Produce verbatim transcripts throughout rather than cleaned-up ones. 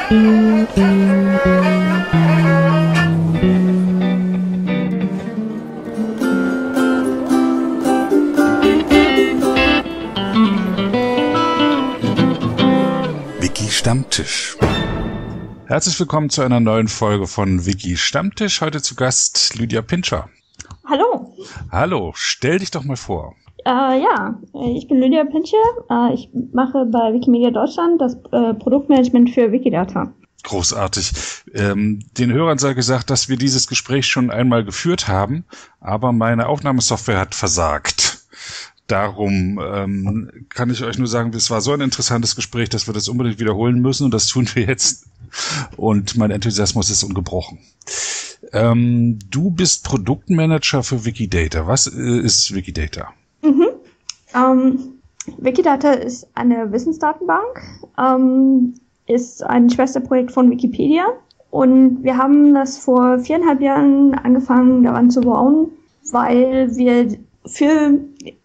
Wiki Stammtisch. Herzlich willkommen zu einer neuen Folge von Wiki Stammtisch. Heute zu Gast Lydia Pinscher. Hallo. Hallo, stell dich doch mal vor. Äh, ja, ich bin Lydia Pinscher. Äh, ich mache bei Wikimedia Deutschland das äh, Produktmanagement für Wikidata. Großartig. Ähm, den Hörern sei gesagt, dass wir dieses Gespräch schon einmal geführt haben, aber meine Aufnahmesoftware hat versagt. Darum ähm, kann ich euch nur sagen, es war so ein interessantes Gespräch, dass wir das unbedingt wiederholen müssen und das tun wir jetzt. Und mein Enthusiasmus ist ungebrochen. Ähm, du bist Produktmanager für Wikidata. Was äh, ist Wikidata? Mhm. Ähm, Wikidata ist eine Wissensdatenbank, ähm, ist ein Schwesterprojekt von Wikipedia und wir haben das vor viereinhalb Jahren angefangen daran zu bauen, weil wir für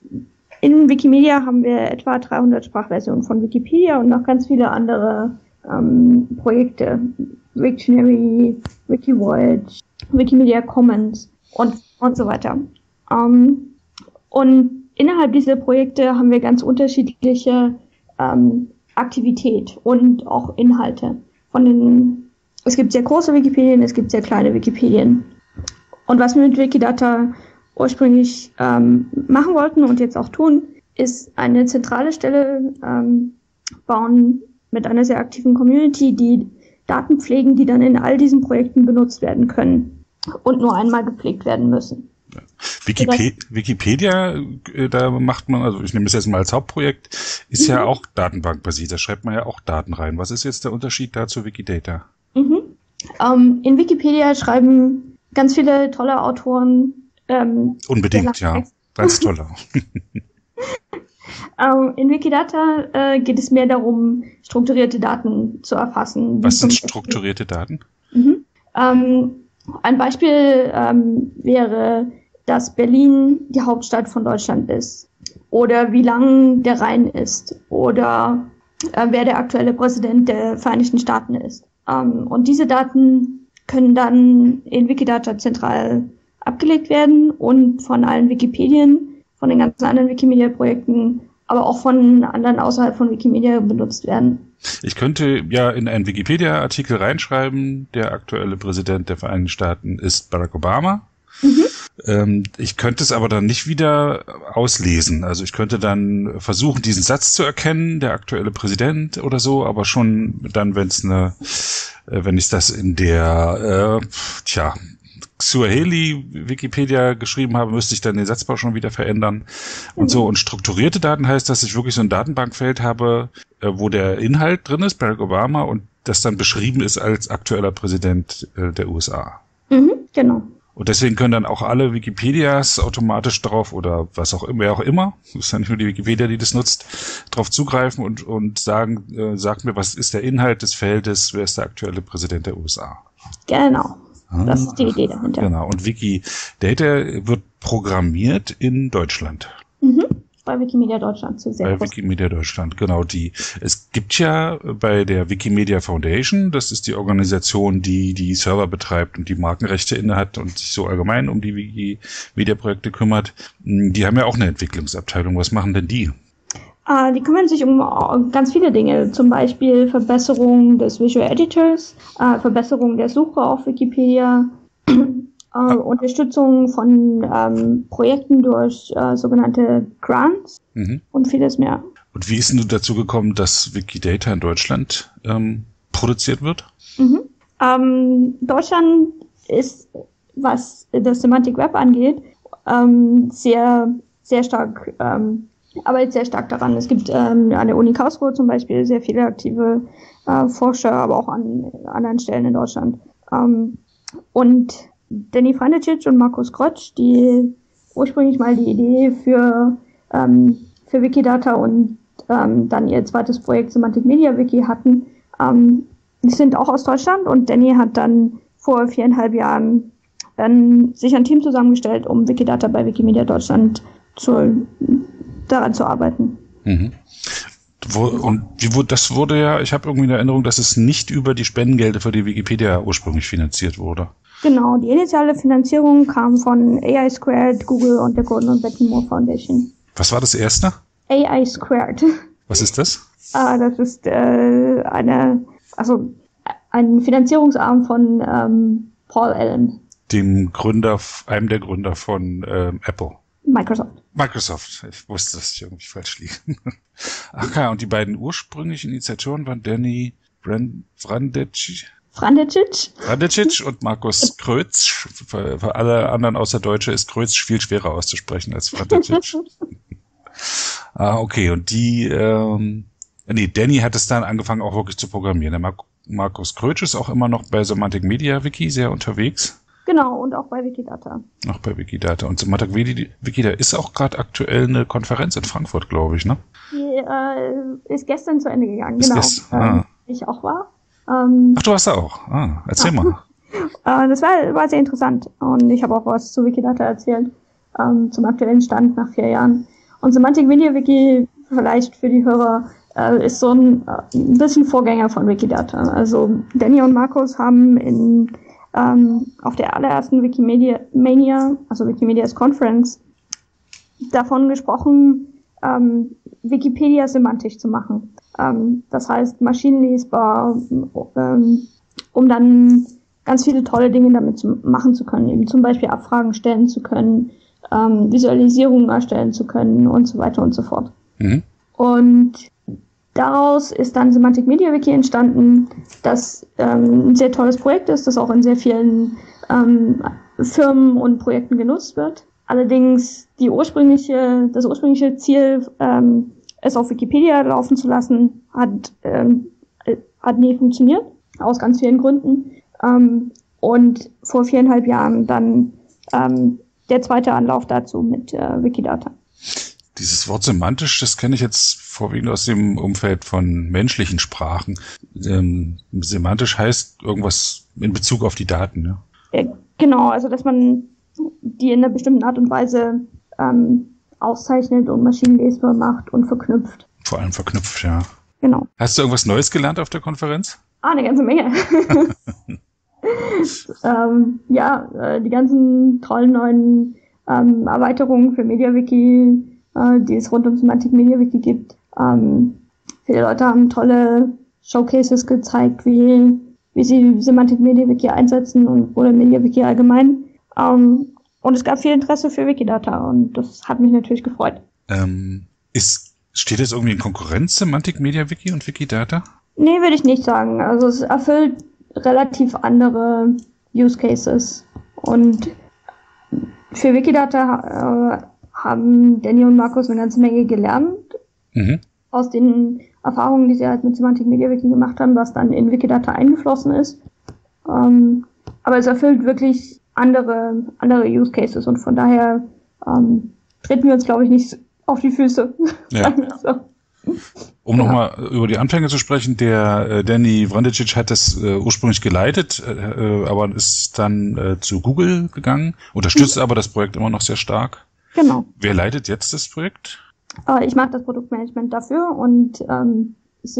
in Wikimedia haben wir etwa dreihundert Sprachversionen von Wikipedia und noch ganz viele andere ähm, Projekte. Wiktionary, Wikivoyage, Wikimedia Commons und, und so weiter. Ähm, und innerhalb dieser Projekte haben wir ganz unterschiedliche ähm, Aktivität und auch Inhalte. Von den, es gibt sehr große Wikipedien, es gibt sehr kleine Wikipedien. Und was wir mit Wikidata ursprünglich ähm, machen wollten und jetzt auch tun, ist eine zentrale Stelle ähm, bauen mit einer sehr aktiven Community, die Daten pflegen, die dann in all diesen Projekten benutzt werden können und nur einmal gepflegt werden müssen. Ja. Wikipe- Wikipedia, äh, da macht man, also ich nehme es jetzt mal als Hauptprojekt, ist mhm. ja auch datenbankbasiert, da schreibt man ja auch Daten rein. Was ist jetzt der Unterschied da zu Wikidata? Mhm. Ähm, in Wikipedia schreiben ganz viele tolle Autoren Ähm, Unbedingt, ja. Ganz toller. ähm, in Wikidata äh, geht es mehr darum, strukturierte Daten zu erfassen. Was sind strukturierte Daten? Mhm. Ähm, ein Beispiel ähm, wäre, dass Berlin die Hauptstadt von Deutschland ist. Oder wie lang der Rhein ist. Oder äh, wer der aktuelle Präsident der Vereinigten Staaten ist. Ähm, und diese Daten können dann in Wikidata zentral abgelegt werden und von allen Wikipedien, von den ganzen anderen Wikimedia-Projekten, aber auch von anderen außerhalb von Wikimedia benutzt werden. Ich könnte ja in einen Wikipedia-Artikel reinschreiben, der aktuelle Präsident der Vereinigten Staaten ist Barack Obama. Mhm. Ähm, ich könnte es aber dann nicht wieder auslesen. Also ich könnte dann versuchen, diesen Satz zu erkennen, der aktuelle Präsident oder so, aber schon dann, wenn es eine, äh, wenn ich das in der, äh, tja, Suaheli Wikipedia geschrieben habe, müsste ich dann den Satzbau schon wieder verändern und mhm. so. Und strukturierte Daten heißt, dass ich wirklich so ein Datenbankfeld habe, wo der Inhalt drin ist, Barack Obama, und das dann beschrieben ist als aktueller Präsident der U S A. Mhm, genau. Und deswegen können dann auch alle Wikipedias automatisch drauf oder was auch immer, wer auch immer, das ist ja nicht nur die Wikipedia, die das nutzt, drauf zugreifen und, und sagen, äh, sagt mir, was ist der Inhalt des Feldes, wer ist der aktuelle Präsident der U S A. Genau. Das ist die Idee dahinter. Genau. Und Wikidata wird programmiert in Deutschland. Mhm. Bei Wikimedia Deutschland zu sehr. Bei Wikimedia Deutschland, genau. Die, es gibt ja bei der Wikimedia Foundation, das ist die Organisation, die die Server betreibt und die Markenrechte innehat und sich so allgemein um die Wikimedia-Projekte kümmert. Die haben ja auch eine Entwicklungsabteilung. Was machen denn die? Uh, die kümmern sich um ganz viele Dinge, zum Beispiel Verbesserung des Visual Editors, uh, Verbesserung der Suche auf Wikipedia, uh, Unterstützung von um, Projekten durch uh, sogenannte Grants mhm. und vieles mehr. Und wie ist denn du dazu gekommen, dass Wikidata in Deutschland ähm, produziert wird? Mhm. Um, Deutschland ist, was das Semantic Web angeht, um, sehr, sehr stark um, arbeitet sehr stark daran. Es gibt ähm, an der Uni Karlsruhe zum Beispiel sehr viele aktive äh, Forscher, aber auch an anderen Stellen in Deutschland. Ähm, und Danny Franicic und Markus Grotsch, die ursprünglich mal die Idee für, ähm, für Wikidata und ähm, dann ihr zweites Projekt Semantic Media Wiki hatten, ähm, die sind auch aus Deutschland und Danny hat dann vor viereinhalb Jahren dann sich ein Team zusammengestellt, um Wikidata bei Wikimedia Deutschland zu daran zu arbeiten. Mhm. Wo, und wie wurde, das wurde ja, ich habe irgendwie eine Erinnerung, dass es nicht über die Spendengelder für die Wikipedia ursprünglich finanziert wurde. Genau, die initiale Finanzierung kam von A I Squared, Google und der Gordon und Betty Moore Foundation. Was war das erste? A I Squared. Was ist das? Ah, das ist äh, eine, also ein Finanzierungsarm von ähm, Paul Allen. Dem Gründer, einem der Gründer von ähm, Apple. Microsoft. Microsoft. Ich wusste, dass ich irgendwie falsch liege. Ach ja, und die beiden ursprünglichen Initiatoren waren Danny Brand- Vrandecic Vrandecic. Vrandecic und Markus Krötzsch. Für, für alle anderen außer Deutsche ist Krötzsch viel schwerer auszusprechen als Vrandecic. Ah, okay. Und die, ähm, nee, Danny hat es dann angefangen auch wirklich zu programmieren. Der Mar- Markus Krötzsch ist auch immer noch bei Semantic Media Wiki sehr unterwegs. Genau, und auch bei Wikidata. Auch bei Wikidata. Und Semantic Wikidata ist auch gerade aktuell eine Konferenz in Frankfurt, glaube ich, ne? Die äh, ist gestern zu Ende gegangen, ist genau. Gest- ah. Ähm, ich auch war. Ähm, Ach, du warst da auch. Ah, erzähl ja. mal. äh, das war, war sehr interessant. Und ich habe auch was zu Wikidata erzählt, ähm, zum aktuellen Stand nach vier Jahren. Und Semantic Media Wiki, vielleicht für die Hörer, äh, ist so ein, äh, ein bisschen Vorgänger von Wikidata. Also Danny und Markus haben in ähm, auf der allerersten Wikimedia Mania, also Wikimedias Conference, davon gesprochen, ähm, Wikipedia semantisch zu machen. Ähm, das heißt maschinenlesbar, ähm, um dann ganz viele tolle Dinge damit zu machen zu können, eben zum Beispiel Abfragen stellen zu können, ähm, Visualisierungen erstellen zu können und so weiter und so fort. Mhm. Und daraus ist dann Semantic Media Wiki entstanden, das ähm, ein sehr tolles Projekt ist, das auch in sehr vielen ähm, Firmen und Projekten genutzt wird. Allerdings die ursprüngliche, das ursprüngliche Ziel, ähm, es auf Wikipedia laufen zu lassen, hat, ähm, hat nie funktioniert, aus ganz vielen Gründen. Ähm, und vor viereinhalb Jahren dann ähm, der zweite Anlauf dazu mit äh, Wikidata. Dieses Wort semantisch, das kenne ich jetzt vorwiegend aus dem Umfeld von menschlichen Sprachen. Ähm, semantisch heißt irgendwas in Bezug auf die Daten, ne? Ja, genau, also dass man die in einer bestimmten Art und Weise ähm, auszeichnet und maschinenlesbar macht und verknüpft. Vor allem verknüpft, ja. Genau. Hast du irgendwas Neues gelernt auf der Konferenz? Ah, eine ganze Menge. ähm, ja, äh, die ganzen tollen neuen ähm, Erweiterungen für MediaWiki, äh, die es rund um Semantic Media Wiki gibt. Ähm, viele Leute haben tolle Showcases gezeigt, wie, wie sie Semantic Media Wiki einsetzen und oder Media Wiki allgemein. Ähm, und es gab viel Interesse für Wikidata und das hat mich natürlich gefreut. Ähm, ist, steht jetzt irgendwie in Konkurrenz Semantic Media Wiki und Wikidata? Nee, würde ich nicht sagen. Also es erfüllt relativ andere Use Cases. Und für Wikidata äh, haben Danny und Markus eine ganze Menge gelernt. Mhm. Aus den Erfahrungen, die sie halt mit Semantic Media Wiki gemacht haben, was dann in Wikidata eingeflossen ist. Ähm, aber es erfüllt wirklich andere, andere Use Cases und von daher ähm, treten wir uns, glaube ich, nicht auf die Füße. Ja. so. Um ja. nochmal über die Anfänge zu sprechen, der äh, Danny Vrandecic hat das äh, ursprünglich geleitet, äh, aber ist dann äh, zu Google gegangen, unterstützt mhm. aber das Projekt immer noch sehr stark. Genau. Wer leitet jetzt das Projekt? Äh, ich mache das Produktmanagement dafür und ähm,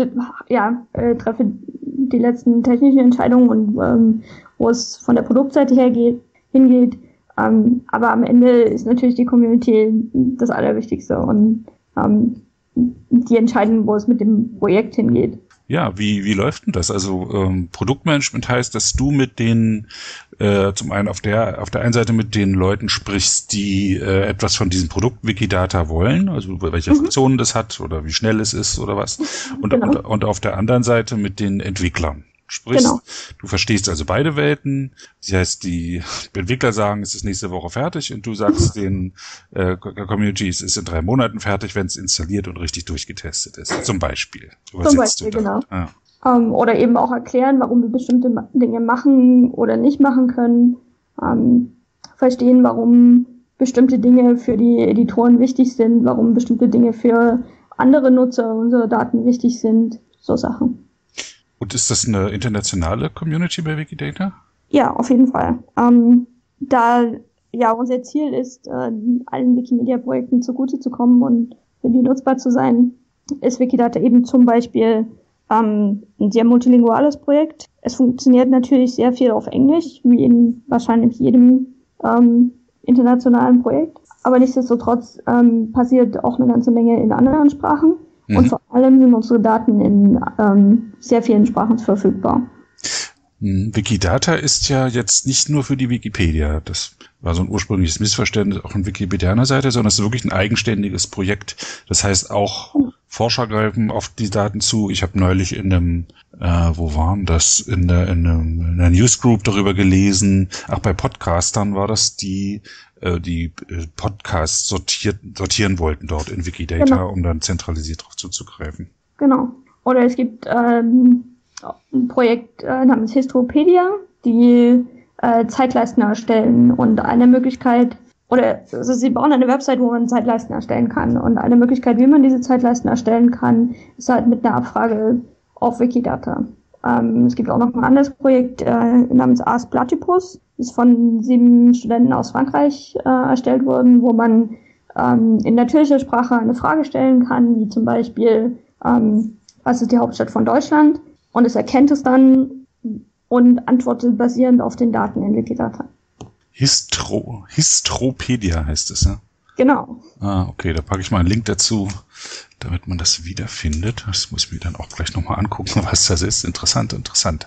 ja, äh, treffe die letzten technischen Entscheidungen und ähm, wo es von der Produktseite her geht, hingeht. Ähm, aber am Ende ist natürlich die Community das Allerwichtigste und ähm, die entscheiden, wo es mit dem Projekt hingeht. Ja, wie wie läuft denn das? Also ähm, Produktmanagement heißt, dass du mit den äh, zum einen auf der auf der einen Seite mit den Leuten sprichst, die äh, etwas von diesem Produkt Wikidata wollen, also welche mhm. Funktionen das hat oder wie schnell es ist oder was, und, genau. und, und auf der anderen Seite mit den Entwicklern. Sprich, genau. Du verstehst also beide Welten. Das heißt, die Entwickler sagen, es ist nächste Woche fertig und du sagst den äh, Community, es ist in drei Monaten fertig, wenn es installiert und richtig durchgetestet ist. Zum Beispiel. Zum Beispiel, genau. Ah. Um, oder eben auch erklären, warum wir bestimmte Dinge machen oder nicht machen können. Um, verstehen, warum bestimmte Dinge für die Editoren wichtig sind, warum bestimmte Dinge für andere Nutzer unserer Daten wichtig sind. So Sachen. Und ist das eine internationale Community bei Wikidata? Ja, auf jeden Fall. Ähm, da ja unser Ziel ist, äh, allen Wikimedia-Projekten zugute zu kommen und für die nutzbar zu sein, ist Wikidata eben zum Beispiel ähm, ein sehr multilinguales Projekt. Es funktioniert natürlich sehr viel auf Englisch, wie in wahrscheinlich jedem ähm, internationalen Projekt. Aber nichtsdestotrotz ähm, passiert auch eine ganze Menge in anderen Sprachen. Mhm. Und vor allem sind unsere Daten in ähm, sehr vielen Sprachen verfügbar. Wikidata ist ja jetzt nicht nur für die Wikipedia. Das war so ein ursprüngliches Missverständnis auch von Wikipedianer-Seite, sondern es ist wirklich ein eigenständiges Projekt. Das heißt, auch Forscher greifen auf die Daten zu. Ich habe neulich in einem, äh, wo waren das, in der, in, einem, in einer Newsgroup darüber gelesen. Ach, bei Podcastern war das, die äh, die Podcasts sortiert, sortieren wollten dort in Wikidata, genau, um dann zentralisiert darauf zuzugreifen. Genau. Oder es gibt ähm, ein Projekt äh, namens Histropedia, die äh, Zeitleisten erstellen, und eine Möglichkeit, oder also sie bauen eine Website, wo man Zeitleisten erstellen kann, und eine Möglichkeit, wie man diese Zeitleisten erstellen kann, ist halt mit einer Abfrage auf Wikidata. Ähm, es gibt auch noch ein anderes Projekt äh, namens Ars Platypus, ist von sieben Studenten aus Frankreich äh, erstellt worden, wo man ähm, in natürlicher Sprache eine Frage stellen kann, wie zum Beispiel, ähm, was ist die Hauptstadt von Deutschland? Und es erkennt es dann und antwortet basierend auf den Daten in Wikidata. Histro, Histropedia heißt es, ja? Genau. Ah, okay, da packe ich mal einen Link dazu, damit man das wiederfindet. Das muss ich mir dann auch gleich nochmal angucken, was das ist. Interessant, interessant.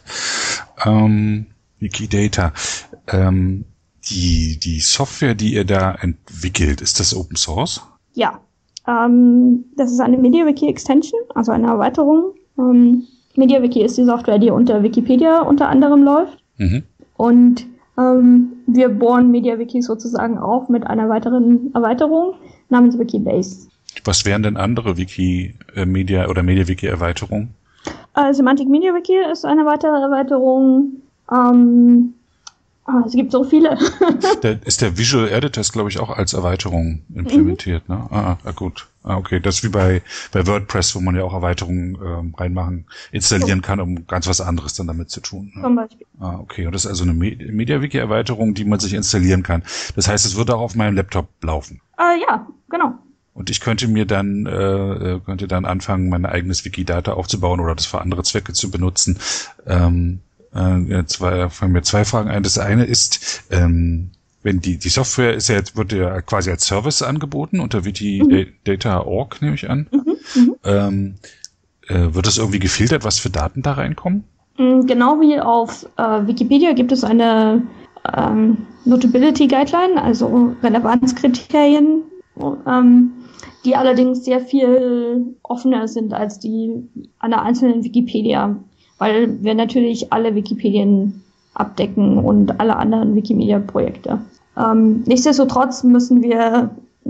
Ähm, Wikidata. Ähm, die, die Software, die ihr da entwickelt, ist das Open Source? Ja. Ähm, das ist eine MediaWiki Extension, also eine Erweiterung. Ähm, MediaWiki ist die Software, die unter Wikipedia unter anderem läuft. Mhm. Und ähm, wir bohren MediaWiki sozusagen auf mit einer weiteren Erweiterung namens Wikibase. Was wären denn andere Wiki äh, Media oder MediaWiki Erweiterungen? Äh, Semantic MediaWiki ist eine weitere Erweiterung. Ähm, ah, es gibt so viele. Da ist der Visual Editor, glaube ich, auch als Erweiterung implementiert, mhm. ne? Ah, ah, gut. Ah, okay. Das ist wie bei, bei WordPress, wo man ja auch Erweiterungen ähm, reinmachen, installieren kann, um ganz was anderes dann damit zu tun. Ne? Zum Beispiel. Ah, okay. Und das ist also eine MediaWiki-Erweiterung, die man sich installieren kann. Das heißt, es würde auch auf meinem Laptop laufen. Äh, ja, genau. Und ich könnte mir dann, äh, könnte dann anfangen, mein eigenes Wikidata aufzubauen oder das für andere Zwecke zu benutzen. Ähm, äh, zwei, fangen mir zwei Fragen ein. Das eine ist, ähm, wenn die, die Software ist ja jetzt, wird ja quasi als Service angeboten unter Wikidata Punkt org, nehme ich an. Mhm, ähm, äh, wird das irgendwie gefiltert, was für Daten da reinkommen? Genau wie auf äh, Wikipedia gibt es eine ähm, Notability Guideline, also Relevanzkriterien, ähm, die allerdings sehr viel offener sind als die einer einzelnen Wikipedia, weil wir natürlich alle Wikipedien abdecken und alle anderen Wikimedia-Projekte. Ähm, nichtsdestotrotz müssen wir,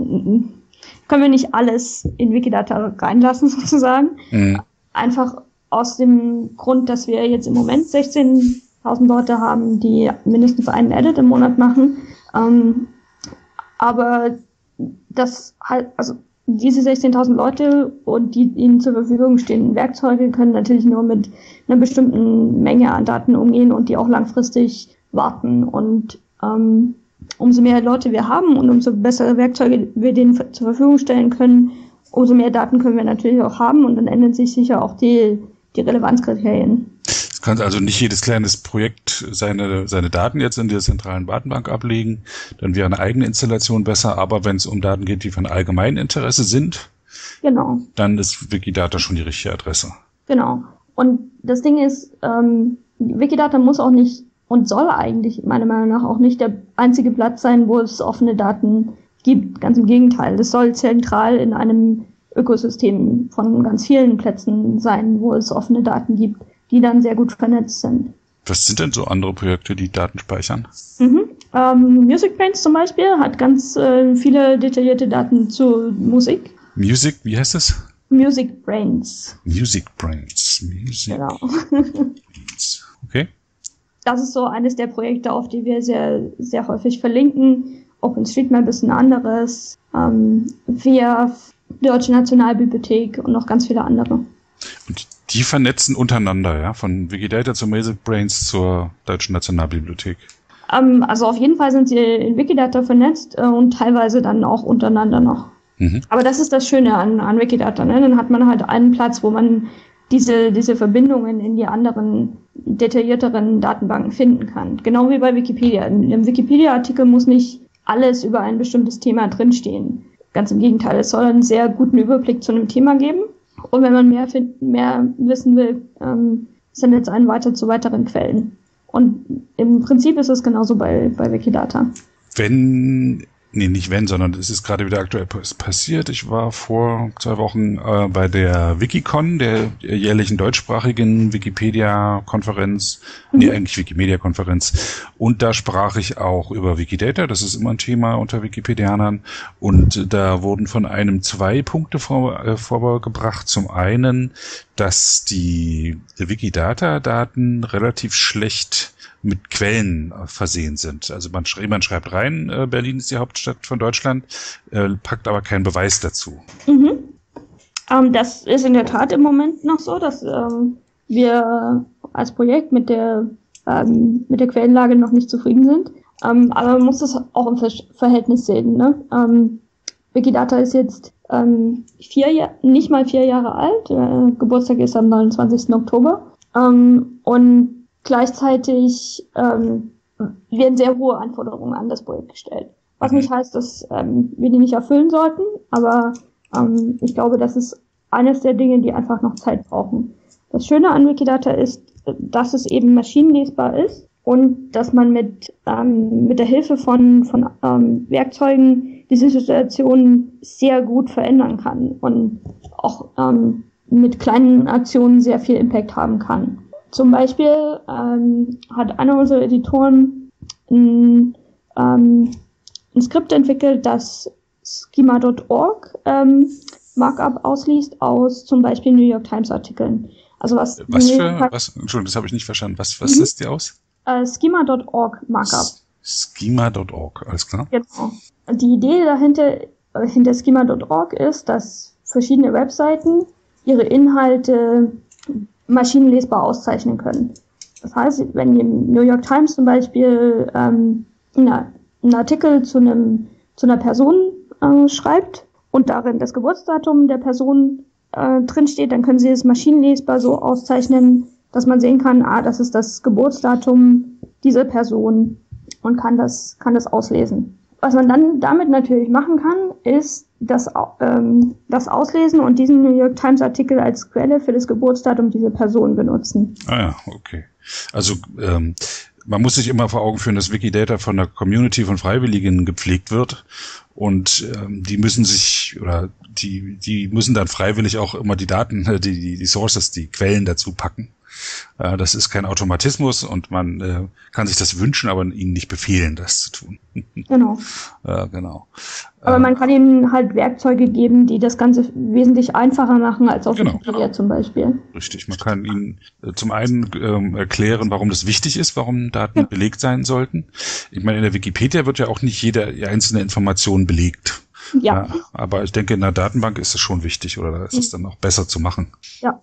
können wir nicht alles in Wikidata reinlassen sozusagen. Mhm. Einfach aus dem Grund, dass wir jetzt im Moment sechzehntausend Leute haben, die mindestens einen Edit im Monat machen. Ähm, aber das halt, also diese sechzehntausend Leute und die ihnen zur Verfügung stehenden Werkzeuge können natürlich nur mit einer bestimmten Menge an Daten umgehen und die auch langfristig warten. Und ähm, umso mehr Leute wir haben und umso bessere Werkzeuge wir denen zur Verfügung stellen können, umso mehr Daten können wir natürlich auch haben, und dann ändern sich sicher auch die, die Relevanzkriterien. Es kann also nicht jedes kleines Projekt seine, seine Daten jetzt in der zentralen Datenbank ablegen. Dann wäre eine eigene Installation besser. Aber wenn es um Daten geht, die von allgemeinem Interesse sind, genau, dann ist Wikidata schon die richtige Adresse. Genau. Und das Ding ist, ähm, Wikidata muss auch nicht und soll eigentlich meiner Meinung nach auch nicht der einzige Platz sein, wo es offene Daten gibt. Ganz im Gegenteil. Das soll zentral in einem Ökosystem von ganz vielen Plätzen sein, wo es offene Daten gibt, die dann sehr gut vernetzt sind. Was sind denn so andere Projekte, die Daten speichern? Mhm. Ähm, MusicBrainz zum Beispiel hat ganz äh, viele detaillierte Daten zu Musik. Music, wie heißt es? MusicBrainz. MusicBrainz. Music genau. Brains. Okay. Das ist so eines der Projekte, auf die wir sehr, sehr häufig verlinken. OpenStreetMap ist ein anderes. Ähm, V I A, Deutsche Nationalbibliothek und noch ganz viele andere. Und die vernetzen untereinander, ja? Von Wikidata zu MusicBrainz zur Deutschen Nationalbibliothek. Ähm, also auf jeden Fall sind sie in Wikidata vernetzt äh, und teilweise dann auch untereinander noch. Mhm. Aber das ist das Schöne an, an Wikidata, ne? Dann hat man halt einen Platz, wo man diese, diese Verbindungen in die anderen detaillierteren Datenbanken finden kann. Genau wie bei Wikipedia. In einem Wikipedia-Artikel muss nicht alles über ein bestimmtes Thema drinstehen. Ganz im Gegenteil, es soll einen sehr guten Überblick zu einem Thema geben. Und wenn man mehr, finden, mehr wissen will, ähm, sendet es einen weiter zu weiteren Quellen. Und im Prinzip ist es genauso bei, bei Wikidata. Wenn, nee, nicht wenn, sondern es ist gerade wieder aktuell passiert. Ich war vor zwei Wochen äh, bei der Wikicon, der jährlichen deutschsprachigen Wikipedia-Konferenz, mhm. nee, eigentlich Wikimedia-Konferenz. Und da sprach ich auch über Wikidata. Das ist immer ein Thema unter Wikipedianern. Und da wurden von einem zwei Punkte vor, äh, vorgebracht. Zum einen, dass die Wikidata-Daten relativ schlecht mit Quellen äh, versehen sind. Also man, sch- man schreibt rein, äh, Berlin ist die Hauptstadt von Deutschland, äh, packt aber keinen Beweis dazu. Mhm. Ähm, das ist in der Tat im Moment noch so, dass ähm, wir als Projekt mit der ähm, mit der Quellenlage noch nicht zufrieden sind. Ähm, aber man muss das auch im Ver- Verhältnis sehen. Ne? Ähm, Wikidata ist jetzt ähm, vier Jahr, nicht mal vier Jahre alt. Äh, Geburtstag ist am neunundzwanzigsten Oktober. Ähm, und Gleichzeitig ähm, werden sehr hohe Anforderungen an das Projekt gestellt. Was nicht heißt, dass ähm, wir die nicht erfüllen sollten, aber ähm, ich glaube, das ist eines der Dinge, die einfach noch Zeit brauchen. Das Schöne an Wikidata ist, dass es eben maschinenlesbar ist und dass man mit ähm, mit der Hilfe von von ähm, Werkzeugen diese Situation sehr gut verändern kann und auch ähm, mit kleinen Aktionen sehr viel Impact haben kann. Zum Beispiel ähm, hat einer unserer Editoren ein, ähm, ein Skript entwickelt, das schema Punkt org ähm, Markup ausliest aus zum Beispiel New York Times Artikeln. Also was? Was für? Was? Entschuldigung, das habe ich nicht verstanden. Was? Was mhm. liest die aus? Äh, schema Punkt org Markup. schema Punkt org, alles klar. Genau. Die Idee dahinter äh, hinter schema Punkt org ist, dass verschiedene Webseiten ihre Inhalte maschinenlesbar auszeichnen können. Das heißt, wenn die New York Times zum Beispiel ähm, na, einen Artikel zu einem zu einer Person äh, schreibt und darin das Geburtsdatum der Person äh, drinsteht, dann können sie es maschinenlesbar so auszeichnen, dass man sehen kann, ah, das ist das Geburtsdatum dieser Person und kann das kann das auslesen. Was man dann damit natürlich machen kann, ist das, ähm, das Auslesen und diesen New York Times Artikel als Quelle für das Geburtsdatum dieser Person benutzen. Ah ja, okay. Also ähm, man muss sich immer vor Augen führen, dass Wikidata von der Community von Freiwilligen gepflegt wird und ähm, die müssen sich oder die die müssen dann freiwillig auch immer die Daten, die die, die Sources, die Quellen dazu packen. Äh, das ist kein Automatismus und man äh, kann sich das wünschen, aber ihnen nicht befehlen, das zu tun. Genau. Ja, genau. Aber man kann ihnen halt Werkzeuge geben, die das Ganze wesentlich einfacher machen als auf genau. Wikipedia zum Beispiel. Richtig, man kann ihnen äh, zum einen ähm, erklären, warum das wichtig ist, warum Daten ja. belegt sein sollten. Ich meine, in der Wikipedia wird ja auch nicht jede einzelne Information belegt. Ja. ja. Aber ich denke, in der Datenbank ist es schon wichtig oder da ist es dann auch besser zu machen. Ja.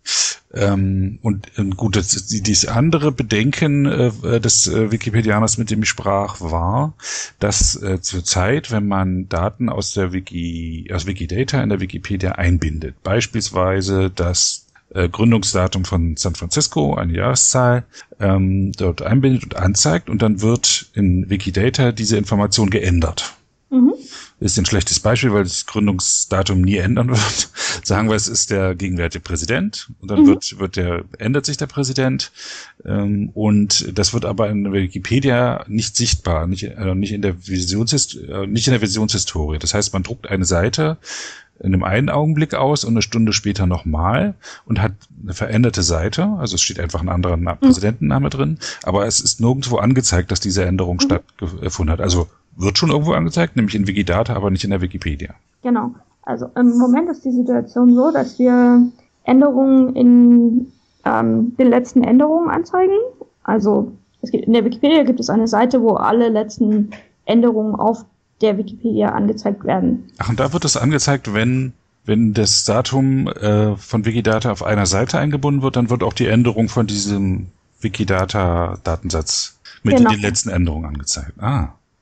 Ähm, und ähm, gut, das, dieses andere Bedenken äh, des äh, Wikipedianers, mit dem ich sprach, war, dass äh, zur Zeit, wenn man Daten aus der Wiki, aus Wikidata in der Wikipedia einbindet, beispielsweise das äh, Gründungsdatum von San Francisco, eine Jahreszahl, ähm, dort einbindet und anzeigt und dann wird in Wikidata diese Information geändert. Mhm. Ist ein schlechtes Beispiel, weil das Gründungsdatum nie ändern wird. Sagen wir, es ist der gegenwärtige Präsident und dann mhm. wird wird der ändert sich der Präsident ähm, und das wird aber in Wikipedia nicht sichtbar, nicht äh, nicht in der Visionshist äh, nicht in der Visionshistorie. Das heißt, man druckt eine Seite in einem einen Augenblick aus und eine Stunde später nochmal und hat eine veränderte Seite. Also es steht einfach ein anderer mhm. Präsidentenname drin, aber es ist nirgendwo angezeigt, dass diese Änderung mhm. stattgefunden hat. Also wird schon irgendwo angezeigt, nämlich in Wikidata, aber nicht in der Wikipedia. Genau. Also im Moment ist die Situation so, dass wir Änderungen in ähm, den letzten Änderungen anzeigen. Also es gibt, in der Wikipedia gibt es eine Seite, wo alle letzten Änderungen auf der Wikipedia angezeigt werden. Ach, und da wird es angezeigt, wenn wenn das Datum äh, von Wikidata auf einer Seite eingebunden wird, dann wird auch die Änderung von diesem Wikidata-Datensatz mit genau. den letzten Änderungen angezeigt. Ah.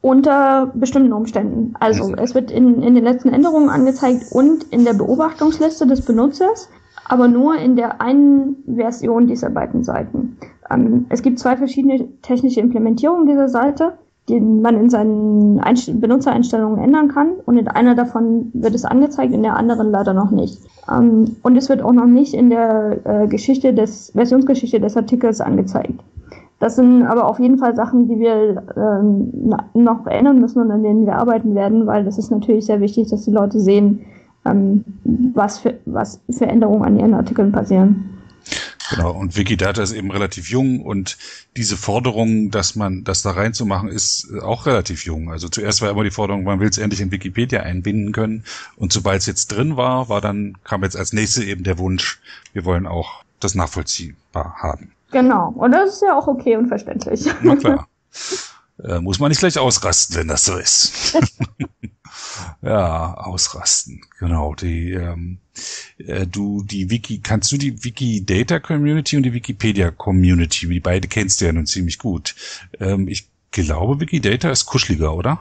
unter bestimmten Umständen. Also es wird in, in den letzten Änderungen angezeigt und in der Beobachtungsliste des Benutzers, aber nur in der einen Version dieser beiden Seiten. Ähm, es gibt zwei verschiedene technische Implementierungen dieser Seite, die man in seinen Einst- Benutzereinstellungen ändern kann. Und in einer davon wird es angezeigt, in der anderen leider noch nicht. Ähm, und es wird auch noch nicht in der äh, Geschichte des Versionsgeschichte des Artikels angezeigt. Das sind aber auf jeden Fall Sachen, die wir ähm, noch ändern müssen und an denen wir arbeiten werden, weil das ist natürlich sehr wichtig, dass die Leute sehen, ähm, was für, was für Änderungen an ihren Artikeln passieren. Genau, und Wikidata ist eben relativ jung und diese Forderung, dass man das da reinzumachen, ist auch relativ jung. Also zuerst war immer die Forderung, man will es endlich in Wikipedia einbinden können und sobald es jetzt drin war, war dann kam jetzt als nächstes eben der Wunsch, wir wollen auch das nachvollziehbar haben. Genau, und das ist ja auch okay und verständlich. Na klar. Äh, muss man nicht gleich ausrasten, wenn das so ist. Ja, ausrasten. Genau. Die, ähm, äh, du, die Wiki, kannst du die Wikidata Community und die Wikipedia Community, die beide kennst du ja nun ziemlich gut. Ähm, ich glaube, Wikidata ist kuscheliger, oder?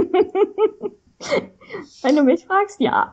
Wenn du mich fragst, ja.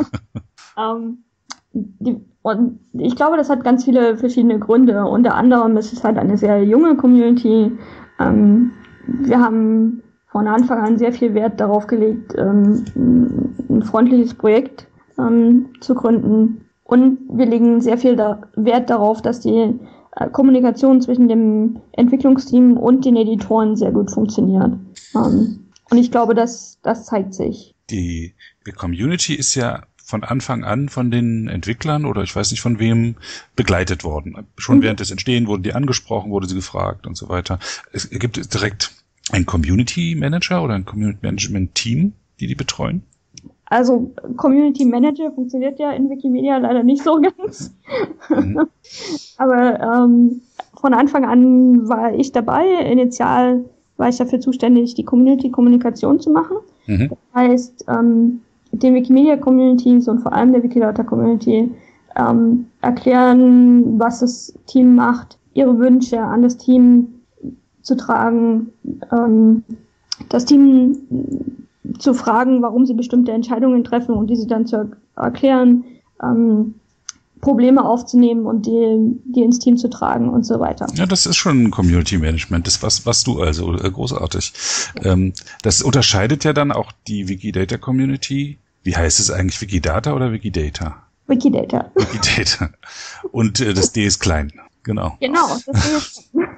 ähm, die, und ich glaube, das hat ganz viele verschiedene Gründe. Unter anderem ist es halt eine sehr junge Community. Ähm, wir haben von Anfang an sehr viel Wert darauf gelegt, ähm, ein freundliches Projekt ähm, zu gründen. Und wir legen sehr viel da Wert darauf, dass die äh, Kommunikation zwischen dem Entwicklungsteam und den Editoren sehr gut funktioniert. Ähm, und ich glaube, das, das zeigt sich. Die, die Community ist ja von Anfang an von den Entwicklern oder ich weiß nicht von wem begleitet worden. Schon mhm. während des Entstehens wurden die angesprochen, wurde sie gefragt und so weiter. Es gibt direkt ein Community Manager oder ein Community Management Team, die die betreuen? Also Community Manager funktioniert ja in Wikimedia leider nicht so ganz. Mhm. Aber ähm, von Anfang an war ich dabei. Initial war ich dafür zuständig, die Community-Kommunikation zu machen. Mhm. Das heißt, ähm, den Wikimedia-Communities und vor allem der Wikidata-Community ähm, erklären, was das Team macht, ihre Wünsche an das Team zu tragen, ähm, das Team zu fragen, warum sie bestimmte Entscheidungen treffen und diese dann zu er- erklären, ähm, Probleme aufzunehmen und die, die ins Team zu tragen und so weiter. Ja, das ist schon Community Management, das was, was du also, äh, großartig. Ähm, das unterscheidet ja dann auch die Wikidata Community. Wie heißt es eigentlich, Wikidata oder Wikidata? Wikidata. Wikidata. Und äh, das D ist klein, genau. Genau, das D ist klein.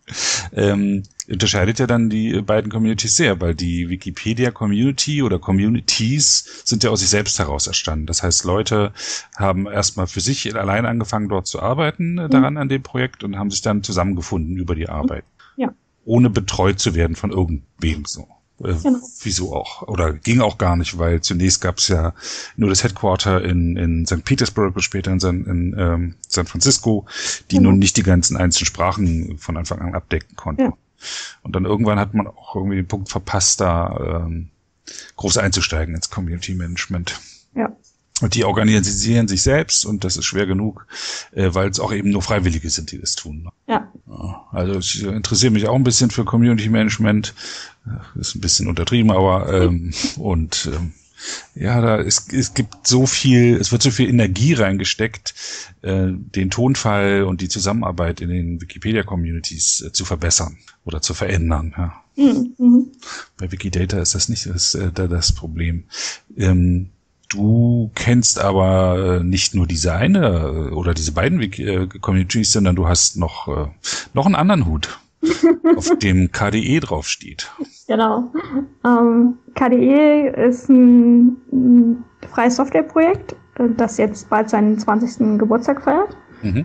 ähm, unterscheidet ja dann die beiden Communities sehr, weil die Wikipedia-Community oder Communities sind ja aus sich selbst heraus entstanden. Das heißt, Leute haben erstmal für sich allein angefangen, dort zu arbeiten, äh, daran an dem Projekt und haben sich dann zusammengefunden über die Arbeit. Ja. Ohne betreut zu werden von irgendwem so. Äh, genau. Wieso auch? Oder ging auch gar nicht, weil zunächst gab es ja nur das Headquarter in, in Sankt Petersburg und später in, San, in ähm, San Francisco, die genau. nun nicht die ganzen einzelnen Sprachen von Anfang an abdecken konnten. Ja. Und dann irgendwann hat man auch irgendwie den Punkt verpasst, da ähm, groß einzusteigen ins Community Management. Ja. Und die organisieren sich selbst und das ist schwer genug, äh, weil es auch eben nur Freiwillige sind, die das tun. Ja. Ja, also ich interessiere mich auch ein bisschen für Community Management. Ist ein bisschen untertrieben, aber ähm, und ähm, ja, da ist, es gibt so viel, es wird so viel Energie reingesteckt, äh, den Tonfall und die Zusammenarbeit in den Wikipedia-Communities äh, zu verbessern oder zu verändern. Ja. Mhm. Bei Wikidata ist das nicht das, äh, das Problem. Ähm, Du kennst aber nicht nur diese eine oder diese beiden Communities, sondern du hast noch noch einen anderen Hut, auf dem K D E draufsteht. Genau. Ähm, K D E ist ein, ein freies Softwareprojekt, das jetzt bald seinen zwanzigsten Geburtstag feiert. Mhm.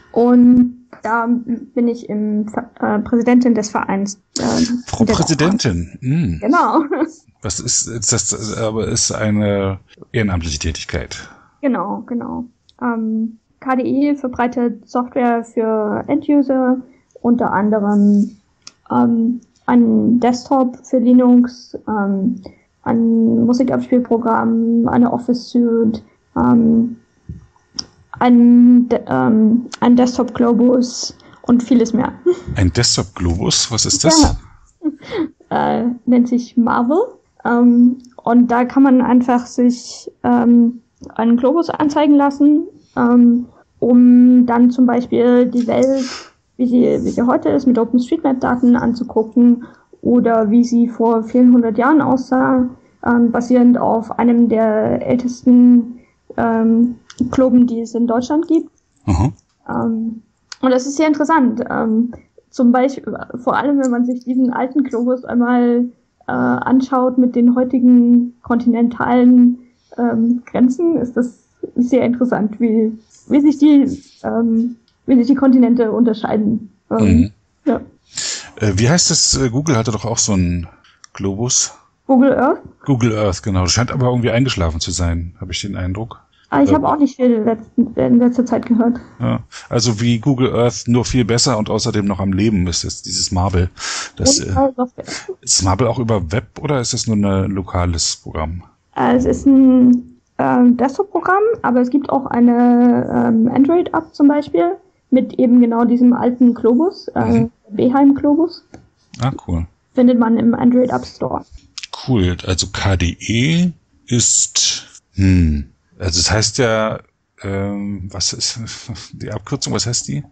Und da bin ich im äh, Präsidentin des Vereins. Äh, Frau Präsidentin. Mhm. Genau. Was ist, ist das? Aber ist eine ehrenamtliche Tätigkeit. Genau, genau. Ähm, K D E verbreitet Software für End-User, unter anderem ähm, ein Desktop für Linux, ähm, ein Musikabspielprogramm, eine Office Suite, ähm, ein, De- ähm, ein Desktop Globus und vieles mehr. Ein Desktop Globus? Was ist das? Ja. äh, nennt sich Marvel. Ähm, und da kann man einfach sich ähm, einen Globus anzeigen lassen, ähm, um dann zum Beispiel die Welt, wie sie, wie sie heute ist, mit OpenStreetMap-Daten anzugucken oder wie sie vor vielen hundert Jahren aussah, ähm, basierend auf einem der ältesten ähm, Globen, die es in Deutschland gibt. Mhm. Ähm, und das ist sehr interessant. Ähm, zum Beispiel, vor allem wenn man sich diesen alten Globus einmal äh, anschaut mit den heutigen kontinentalen ähm, Grenzen, ist das sehr interessant, wie, wie sich die, ähm, wie sich die Kontinente unterscheiden. Ähm, mhm. ja. äh, wie heißt das? Google hatte doch auch so einen Globus. Google Earth? Google Earth, genau. Das scheint aber irgendwie eingeschlafen zu sein, habe ich den Eindruck. Ah, ich habe auch nicht viel in letzter, in letzter Zeit gehört. Ja, also wie Google Earth, nur viel besser und außerdem noch am Leben ist jetzt dieses Marble. Das, äh, ist Marble auch über Web oder ist das nur ein lokales Programm? Äh, es ist ein ähm, Desktop-Programm, aber es gibt auch eine ähm, Android-App zum Beispiel mit eben genau diesem alten Globus, äh, mhm. Beheim-Globus. Ah, cool. Findet man im Android App Store. Cool, also K D E ist, hm, also es heißt ja, ähm, was ist die Abkürzung, was heißt die?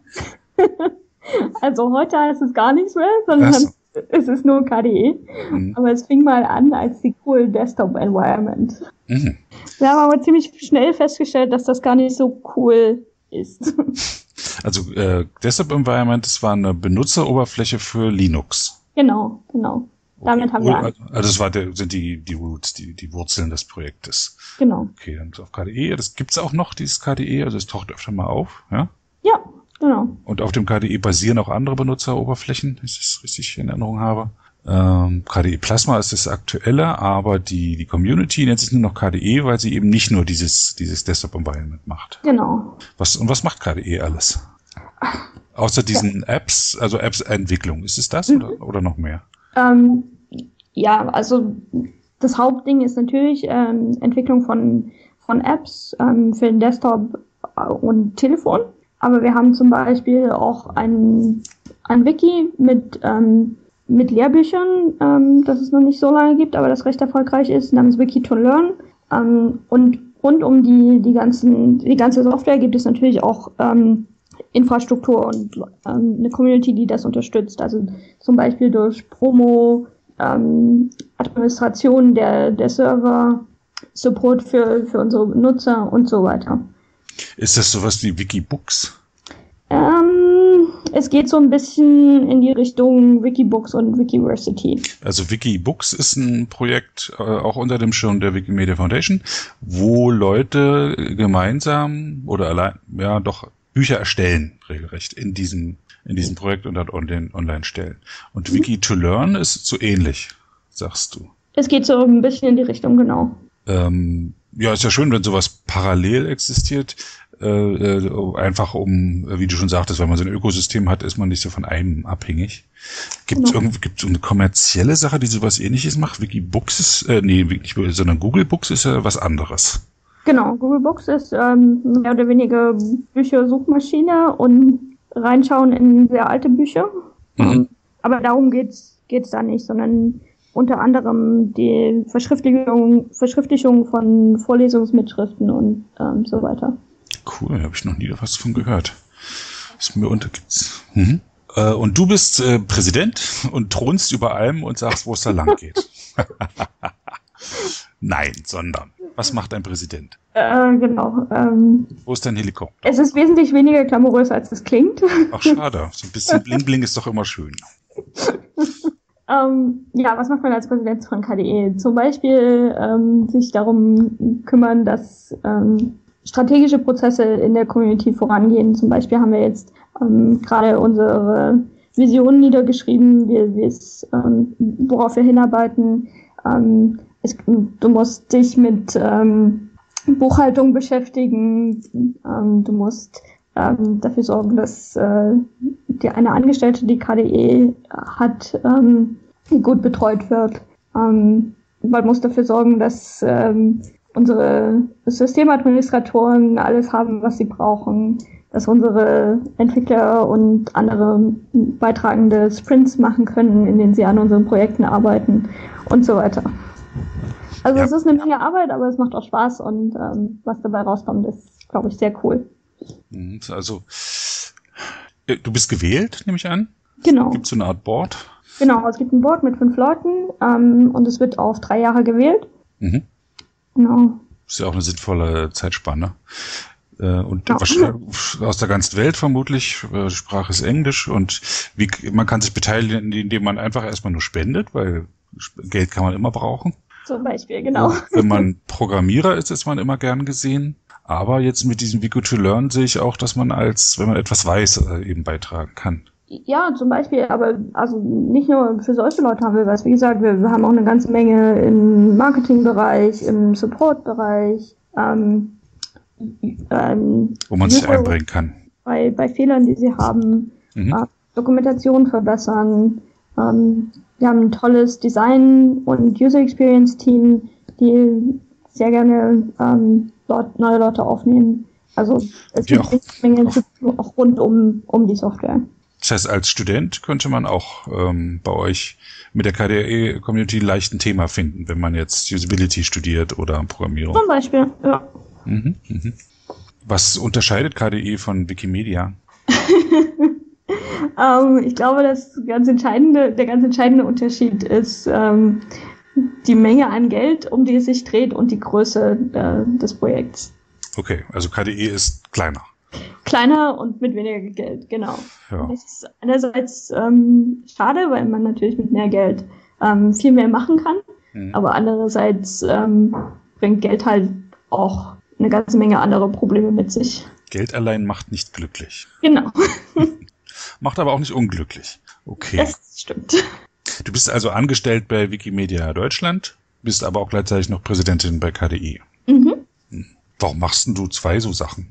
Also heute heißt es gar nichts mehr, sondern so. Es ist nur K D E. Mhm. Aber es fing mal an als die cool Desktop Environment. Mhm. Wir haben aber ziemlich schnell festgestellt, dass das gar nicht so cool ist. Also äh, Desktop Environment, das war eine Benutzeroberfläche für Linux. Genau, genau. Damit okay. haben wir Also das war der, sind die die Roots, die die Wurzeln des Projektes. Genau. Okay, dann auf K D E. Das gibt's auch noch, dieses K D E. Also es taucht öfter mal auf, ja? Ja, genau. Und auf dem K D E basieren auch andere Benutzeroberflächen, wenn ich das richtig in Erinnerung habe. Ähm, K D E Plasma ist das aktuelle, aber die die Community nennt sich nur noch K D E, weil sie eben nicht nur dieses dieses Desktop Environment macht. Genau. Was und was macht K D E alles? Außer diesen ja. Apps, also Apps-Entwicklung, ist es das mhm. oder, oder noch mehr? Ähm, ja, also das Hauptding ist natürlich ähm, Entwicklung von von Apps ähm, für den Desktop und Telefon. Aber wir haben zum Beispiel auch ein ein Wiki mit ähm, mit Lehrbüchern, ähm, das es noch nicht so lange gibt, aber das recht erfolgreich ist, namens Wiki to Learn. Ähm, und rund um die die ganzen die ganze Software gibt es natürlich auch ähm, Infrastruktur und ähm, eine Community, die das unterstützt. Also zum Beispiel durch Promo, ähm, Administration der der Server, Support für für unsere Nutzer und so weiter. Ist das sowas wie Wikibooks? Ähm, es geht so ein bisschen in die Richtung Wikibooks und Wikiversity. Also Wikibooks ist ein Projekt, äh, auch unter dem Schirm der Wikimedia Foundation, wo Leute gemeinsam oder allein, ja doch, Bücher erstellen, regelrecht, in diesem, in diesem Projekt und dann online stellen. Und mhm. Wiki to Learn ist so ähnlich, sagst du. Es geht so ein bisschen in die Richtung, genau. Ähm, ja, ist ja schön, wenn sowas parallel existiert. Äh, äh, einfach um, wie du schon sagtest, wenn man so ein Ökosystem hat, ist man nicht so von einem abhängig. Gibt es genau. irgendwie gibt's so eine kommerzielle Sache, die sowas Ähnliches macht? Wikibooks ist, äh, nee, nicht, sondern Google Books ist ja was anderes. Genau, Google Books ist ähm, mehr oder weniger Büchersuchmaschine und reinschauen in sehr alte Bücher. Mhm. Ähm, aber darum geht's geht's da nicht, sondern unter anderem die Verschriftlichung, Verschriftlichung von Vorlesungsmitschriften und ähm, so weiter. Cool, habe ich noch nie was davon gehört. Ist mir untergibt's. Mhm. Äh, und du bist äh, Präsident und thronst über allem und sagst, wo es da lang geht. Nein, sondern was macht ein Präsident? Äh, genau. Ähm, wo ist dein Helikopter? Es ist wesentlich weniger glamourös, als es klingt. Ach, schade. So ein bisschen Bling-Bling ist doch immer schön. Ähm, ja, was macht man als Präsident von K D E? Zum Beispiel ähm, sich darum kümmern, dass ähm, strategische Prozesse in der Community vorangehen. Zum Beispiel haben wir jetzt ähm, gerade unsere Vision niedergeschrieben, wie, wie es, ähm, worauf wir hinarbeiten. Ähm, es, du musst dich mit ähm, Buchhaltung beschäftigen. Ähm, du musst ähm, dafür sorgen, dass äh, die eine Angestellte, die K D E hat, ähm, gut betreut wird. Ähm, man muss dafür sorgen, dass ähm, unsere Systemadministratoren alles haben, was sie brauchen, dass unsere Entwickler und andere beitragende Sprints machen können, in denen sie an unseren Projekten arbeiten und so weiter. Also ja. Es ist eine Menge Arbeit, aber es macht auch Spaß und ähm, was dabei rauskommt, ist, glaube ich, sehr cool. Also, du bist gewählt, nehme ich an? Genau. Gibt es so eine Art Board? Genau, es gibt ein Board mit fünf Leuten ähm, und es wird auf drei Jahre gewählt. Mhm. Genau. Ist ja auch eine sinnvolle Zeitspanne. Äh, und ja. Aus der ganzen Welt vermutlich. Die Sprache ist Englisch und wie, man kann sich beteiligen, indem man einfach erstmal nur spendet, weil Geld kann man immer brauchen. Zum Beispiel, genau. Und wenn man Programmierer ist, ist man immer gern gesehen. Aber jetzt mit diesem Wigo to Learn sehe ich auch, dass man als, wenn man etwas weiß, eben beitragen kann. Ja, zum Beispiel, aber also nicht nur für solche Leute haben wir was. Wie gesagt, wir, wir haben auch eine ganze Menge im Marketingbereich, im Supportbereich, ähm, ähm, wo man sich einbringen kann. Bei, bei Fehlern, die sie haben, mhm. äh, Dokumentation verbessern. Ähm, wir haben ein tolles Design- und User-Experience-Team, die sehr gerne ähm, Leute, neue Leute aufnehmen. Also es gibt ja, eine Menge auch, auch rund um, um die Software. Das heißt, als Student könnte man auch ähm, bei euch mit der K D E-Community leicht ein Thema finden, wenn man jetzt Usability studiert oder Programmierung. Zum Beispiel, ja. Mhm, mhm. Was unterscheidet K D E von Wikimedia? um, ich glaube, das ganz entscheidende, der ganz entscheidende Unterschied ist ähm, die Menge an Geld, um die es sich dreht und die Größe äh, des Projekts. Okay, also K D E ist kleiner. Kleiner und mit weniger Geld, genau. Ja. Das ist einerseits ähm, schade, weil man natürlich mit mehr Geld ähm, viel mehr machen kann, mhm. aber andererseits ähm, bringt Geld halt auch eine ganze Menge andere Probleme mit sich. Geld allein macht nicht glücklich. Genau. Macht aber auch nicht unglücklich. Okay. Das stimmt. Du bist also angestellt bei Wikimedia Deutschland, bist aber auch gleichzeitig noch Präsidentin bei K D E. Mhm. Warum machst denn du zwei so Sachen?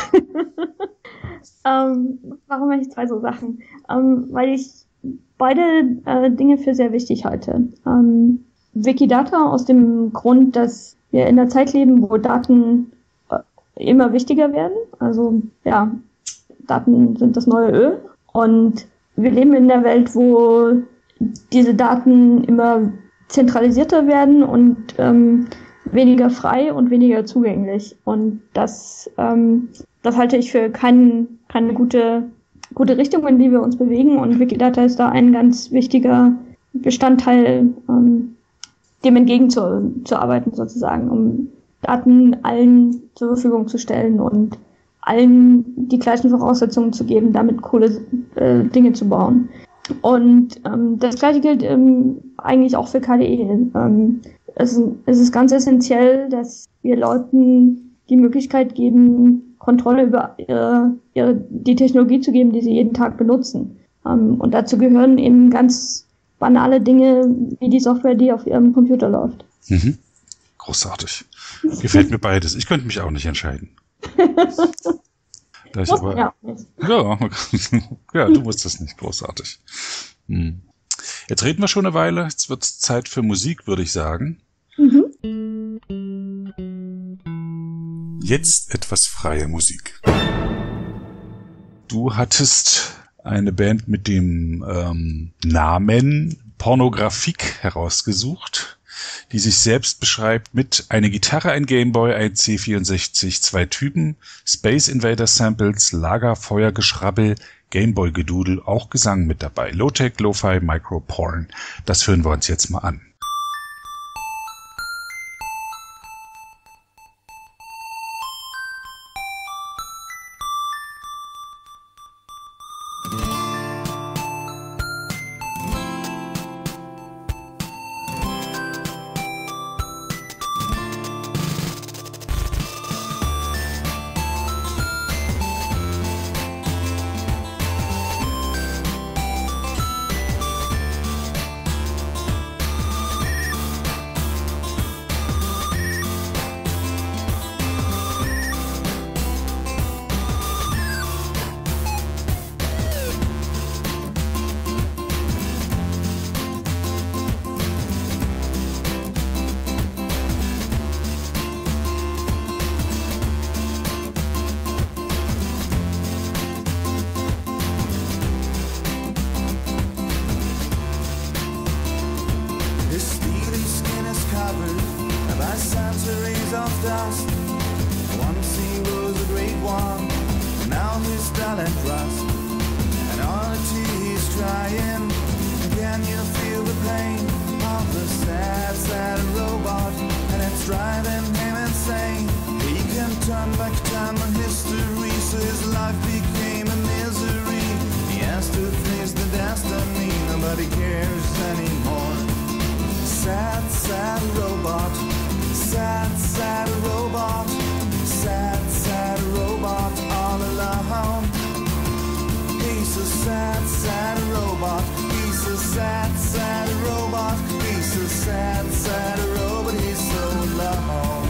ähm, warum mache ich zwei so Sachen? Ähm, weil ich beide äh, Dinge für sehr wichtig halte. Ähm, Wikidata aus dem Grund, dass wir in der Zeit leben, wo Daten äh, immer wichtiger werden. Also ja, Daten sind das neue Öl. Und wir leben in der Welt, wo diese Daten immer zentralisierter werden und ähm, weniger frei und weniger zugänglich. Und das, ähm, das halte ich für kein, keine gute, gute Richtung, in die wir uns bewegen. Und Wikidata ist da ein ganz wichtiger Bestandteil, ähm, dem entgegenzuarbeiten sozusagen, um Daten allen zur Verfügung zu stellen und allen die gleichen Voraussetzungen zu geben, damit coole äh, Dinge zu bauen. Und ähm, das Gleiche gilt ähm, eigentlich auch für K D E. Ähm, es, es ist ganz essentiell, dass wir Leuten die Möglichkeit geben, Kontrolle über ihre, ihre, die Technologie zu geben, die sie jeden Tag benutzen. Ähm, und dazu gehören eben ganz banale Dinge, wie die Software, die auf ihrem Computer läuft. Mhm. Großartig. Gefällt mir beides. Ich könnte mich auch nicht entscheiden. Da ich aber, ja. Ja, ja, du musst das nicht. Großartig. Hm. Jetzt reden wir schon eine Weile. Jetzt wird es Zeit für Musik, würde ich sagen. Mhm. Jetzt etwas freie Musik. Du hattest eine Band mit dem ähm, Namen Pornografik herausgesucht, die sich selbst beschreibt mit eine Gitarre, ein Gameboy, ein C vierundsechzig, zwei Typen, Space Invader Samples, Lagerfeuergeschrabbel, Gameboy-Gedudel, auch Gesang mit dabei. Low-Tech, Lo-Fi, Micro-Porn. Das hören wir uns jetzt mal an. silent rust, and all the tea he's trying. Can you feel the pain of the sad, sad robot? And it's driving him insane. He can turn back time and history, so his life became a misery. He has to face the destiny, nobody cares anymore. Sad, sad robot, sad, sad robot, sad, sad robot, all alone. He's a sad, sad robot, he's a sad, sad robot, he's a sad, sad robot, he's so alone.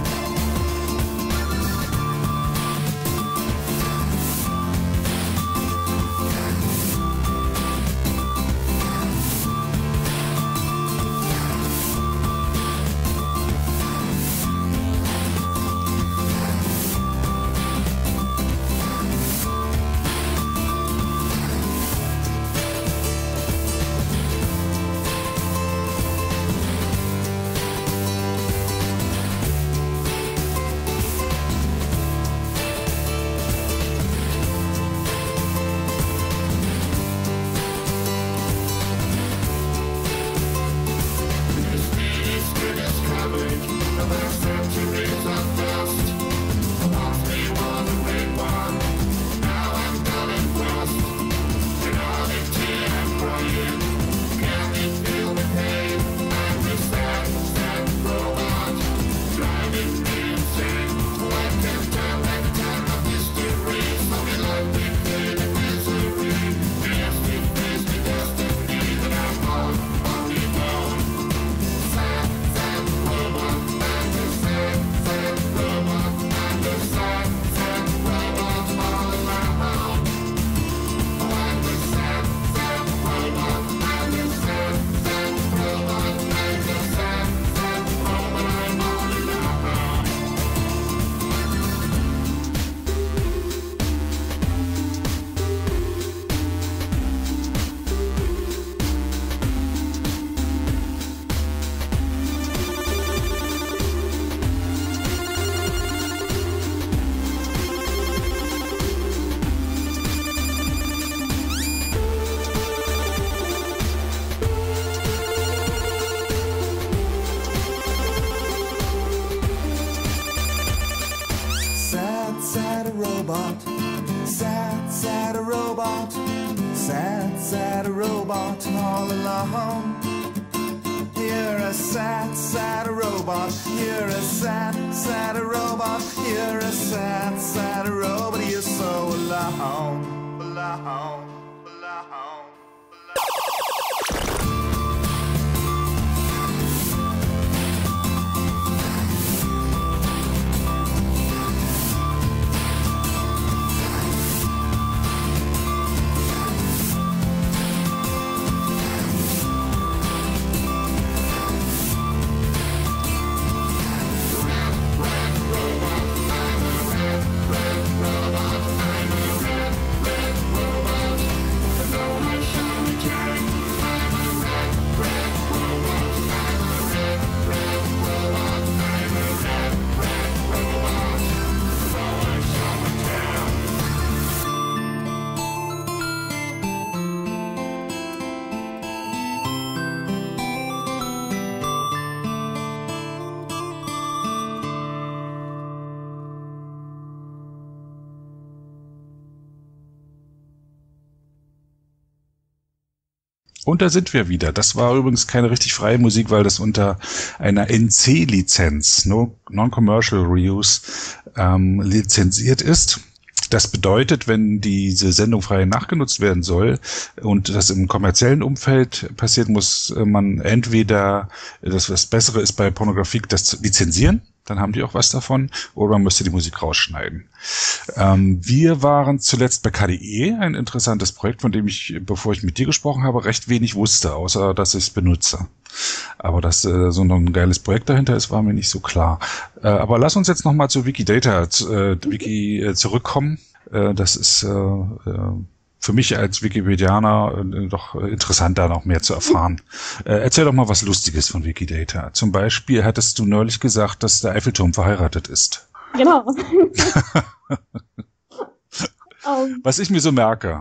Sad, sad robot, all alone. You're a sad, sad robot. You're a sad, sad robot. You're a sad, sad robot. You're so alone, alone, alone. Und da sind wir wieder. Das war übrigens keine richtig freie Musik, weil das unter einer N C-Lizenz, no, Non-Commercial Reuse, ähm, lizenziert ist. Das bedeutet, wenn diese Sendung frei nachgenutzt werden soll und das im kommerziellen Umfeld passiert, muss man entweder, das was Bessere ist bei Pornografik, das lizenzieren, dann haben die auch was davon, oder man müsste die Musik rausschneiden. Ähm, wir waren zuletzt bei K D E, ein interessantes Projekt, von dem ich, bevor ich mit dir gesprochen habe, recht wenig wusste, außer dass ich es benutze. Aber dass äh, so ein geiles Projekt dahinter ist, war mir nicht so klar. Äh, aber lass uns jetzt nochmal zu Wikidata äh, Wiki äh, zurückkommen. Äh, das ist äh, äh, für mich als Wikipedianer äh, doch interessant, da noch mehr zu erfahren. Äh, erzähl doch mal was Lustiges von Wikidata. Zum Beispiel hattest du neulich gesagt, dass der Eiffelturm verheiratet ist. Genau. Um, Was ich mir so merke.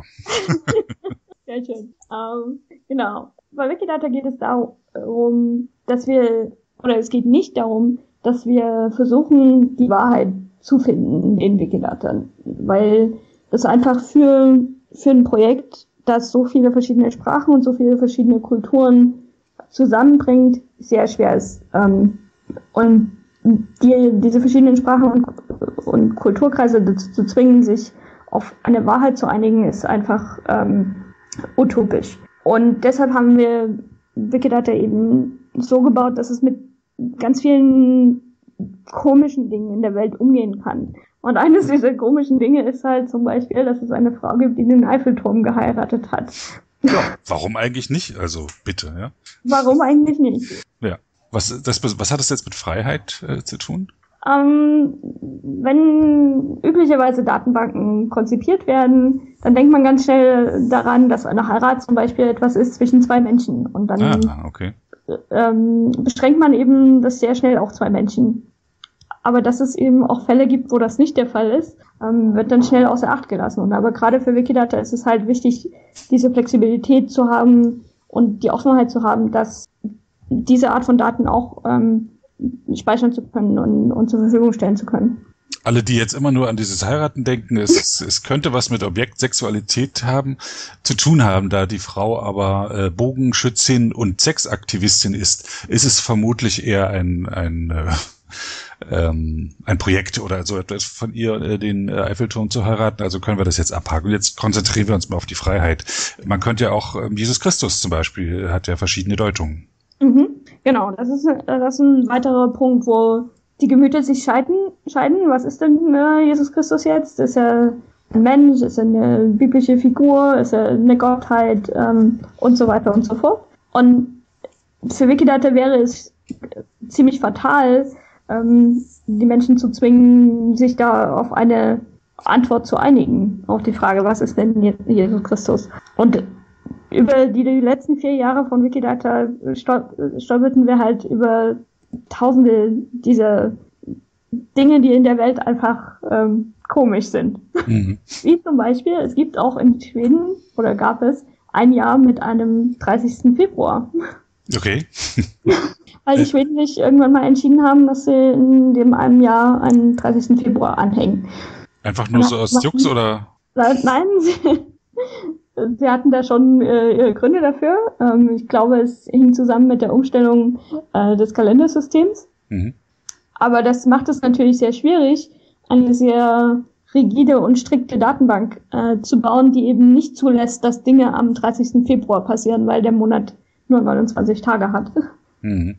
Sehr schön. Um, genau. Bei Wikidata geht es darum, dass wir, oder es geht nicht darum, dass wir versuchen, die Wahrheit zu finden in Wikidata, weil das einfach für, für ein Projekt, das so viele verschiedene Sprachen und so viele verschiedene Kulturen zusammenbringt, sehr schwer ist. Ähm, und die, diese verschiedenen Sprachen und, und Kulturkreise dazu zu zwingen, sich auf eine Wahrheit zu einigen, ist einfach ähm, utopisch. Und deshalb haben wir Wikidata eben so gebaut, dass es mit ganz vielen komischen Dingen in der Welt umgehen kann. Und eines dieser komischen Dinge ist halt zum Beispiel, dass es eine Frau gibt, die den Eiffelturm geheiratet hat. Ja, warum eigentlich nicht? Also bitte, ja. Warum eigentlich nicht? Ja. Was, das, was hat das jetzt mit Freiheit äh, zu tun? Ähm, wenn üblicherweise Datenbanken konzipiert werden, dann denkt man ganz schnell daran, dass eine Heirat zum Beispiel etwas ist zwischen zwei Menschen. Und dann ah, okay. ähm, beschränkt man eben das sehr schnell auf zwei Menschen. Aber dass es eben auch Fälle gibt, wo das nicht der Fall ist, ähm, wird dann schnell außer Acht gelassen. Und aber gerade für Wikidata ist es halt wichtig, diese Flexibilität zu haben und die Offenheit zu haben, dass diese Art von Daten auch ähm, speichern zu können und, und zur Verfügung stellen zu können. Alle, die jetzt immer nur an dieses Heiraten denken, es, es könnte was mit Objektsexualität haben, zu tun haben, da die Frau aber äh, Bogenschützin und Sexaktivistin ist, ist es vermutlich eher ein ein äh, ähm, ein Projekt oder so etwas von ihr, äh, den äh, Eiffelturm zu heiraten. Also können wir das jetzt abhaken. Und jetzt konzentrieren wir uns mal auf die Freiheit. Man könnte ja auch ähm, Jesus Christus zum Beispiel, hat ja verschiedene Deutungen. Mhm, genau, das ist, das ist ein weiterer Punkt, wo die Gemüter sich scheiden. scheiden. Was ist denn äh, Jesus Christus jetzt? Ist er ein Mensch? Ist er eine biblische Figur? Ist er eine Gottheit? Ähm, und so weiter und so fort. Und für Wikidata wäre es ziemlich fatal, ähm, die Menschen zu zwingen, sich da auf eine Antwort zu einigen, auf die Frage, was ist denn Jesus Christus? Und über die, die letzten vier Jahre von Wikidata stol- stolperten wir halt über tausende dieser Dinge, die in der Welt einfach ähm, komisch sind. Mhm. Wie zum Beispiel, es gibt auch in Schweden, oder gab es, ein Jahr mit einem dreißigsten Februar. Okay. Weil die Schweden sich irgendwann mal entschieden haben, dass sie in dem einem Jahr einen dreißigsten Februar anhängen. Einfach nur so aus Jux, oder? Nein, sie, sie hatten da schon äh, ihre Gründe dafür. Ähm, ich glaube, es hing zusammen mit der Umstellung äh, des Kalendersystems. Mhm. Aber das macht es natürlich sehr schwierig, eine sehr rigide und strikte Datenbank äh, zu bauen, die eben nicht zulässt, dass Dinge am dreißigsten Februar passieren, weil der Monat nur neunundzwanzig Tage hat. Mhm.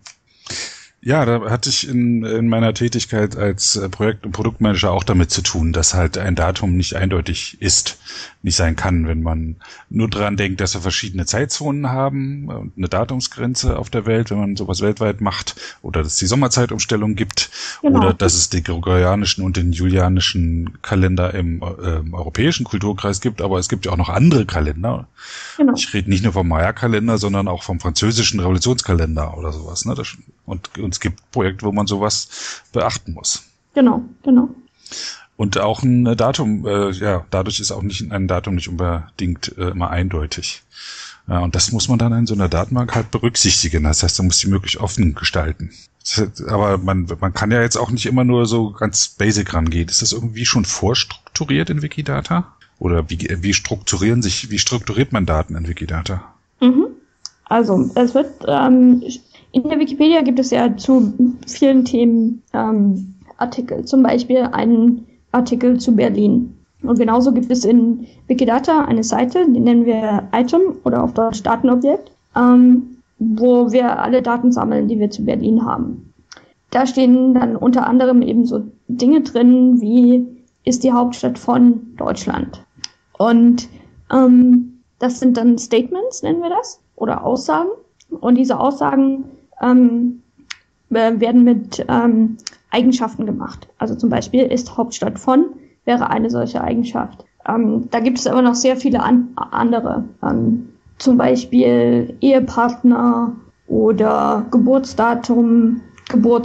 Ja, da hatte ich in, in meiner Tätigkeit als Projekt- und Produktmanager auch damit zu tun, dass halt ein Datum nicht eindeutig ist, nicht sein kann, wenn man nur dran denkt, dass wir verschiedene Zeitzonen haben und eine Datumsgrenze auf der Welt, wenn man sowas weltweit macht, oder dass es die Sommerzeitumstellung gibt, genau, oder dass es den gregorianischen und den julianischen Kalender im äh, europäischen Kulturkreis gibt, aber es gibt ja auch noch andere Kalender. Genau. Ich rede nicht nur vom Maya-Kalender, sondern auch vom französischen Revolutionskalender oder sowas, ne? Das, und, und es gibt Projekte, wo man sowas beachten muss. Genau, genau. Und auch ein Datum, äh, ja, dadurch ist auch nicht ein Datum nicht unbedingt äh, immer eindeutig. Ja, und das muss man dann in so einer Datenbank halt berücksichtigen. Das heißt, man muss die möglichst offen gestalten. Das, aber man, man kann ja jetzt auch nicht immer nur so ganz basic rangehen. Ist das irgendwie schon vorstrukturiert in Wikidata? Oder wie, wie strukturieren sich, wie strukturiert man Daten in Wikidata? Mhm. Also, es wird, ähm, in der Wikipedia gibt es ja zu vielen Themen ähm, Artikel, zum Beispiel einen Artikel zu Berlin. Und genauso gibt es in Wikidata eine Seite, die nennen wir Item oder auf Deutsch Datenobjekt, ähm, wo wir alle Daten sammeln, die wir zu Berlin haben. Da stehen dann unter anderem eben so Dinge drin, wie ist die Hauptstadt von Deutschland. Und ähm, das sind dann Statements, nennen wir das, oder Aussagen. Und diese Aussagen ähm, werden mit ähm, Eigenschaften gemacht. Also zum Beispiel ist Hauptstadt von, wäre eine solche Eigenschaft. Ähm, da gibt es aber noch sehr viele an, andere. Ähm, zum Beispiel Ehepartner oder Geburtsdatum,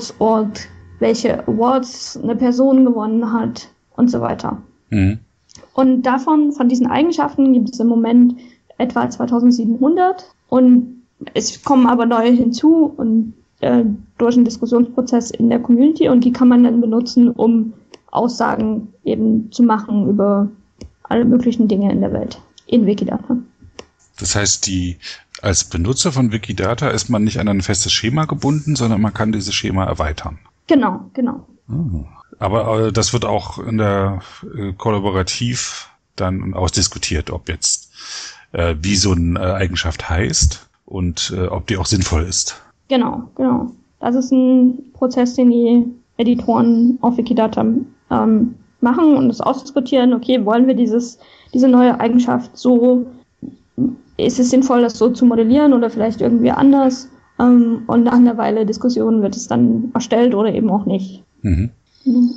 Geburtsort, welche Awards eine Person gewonnen hat und so weiter. Mhm. Und davon, von diesen Eigenschaften gibt es im Moment etwa zweitausendsiebenhundert und es kommen aber neue hinzu und äh, durch einen Diskussionsprozess in der Community und die kann man dann benutzen, um Aussagen eben zu machen über alle möglichen Dinge in der Welt in Wikidata. Das heißt, die als Benutzer von Wikidata ist man nicht an ein festes Schema gebunden, sondern man kann dieses Schema erweitern. Genau, genau. Ah. Aber äh, das wird auch in der äh, kollaborativ dann ausdiskutiert, ob jetzt äh, wie so eine äh, Eigenschaft heißt und äh, ob die auch sinnvoll ist. Genau, genau. Das ist ein Prozess, den die Editoren auf Wikidata ähm, machen und das ausdiskutieren. Okay, wollen wir dieses diese neue Eigenschaft so, ist es sinnvoll, das so zu modellieren oder vielleicht irgendwie anders? Ähm, und nach einer Weile Diskussion wird es dann erstellt oder eben auch nicht. Mhm. Mhm.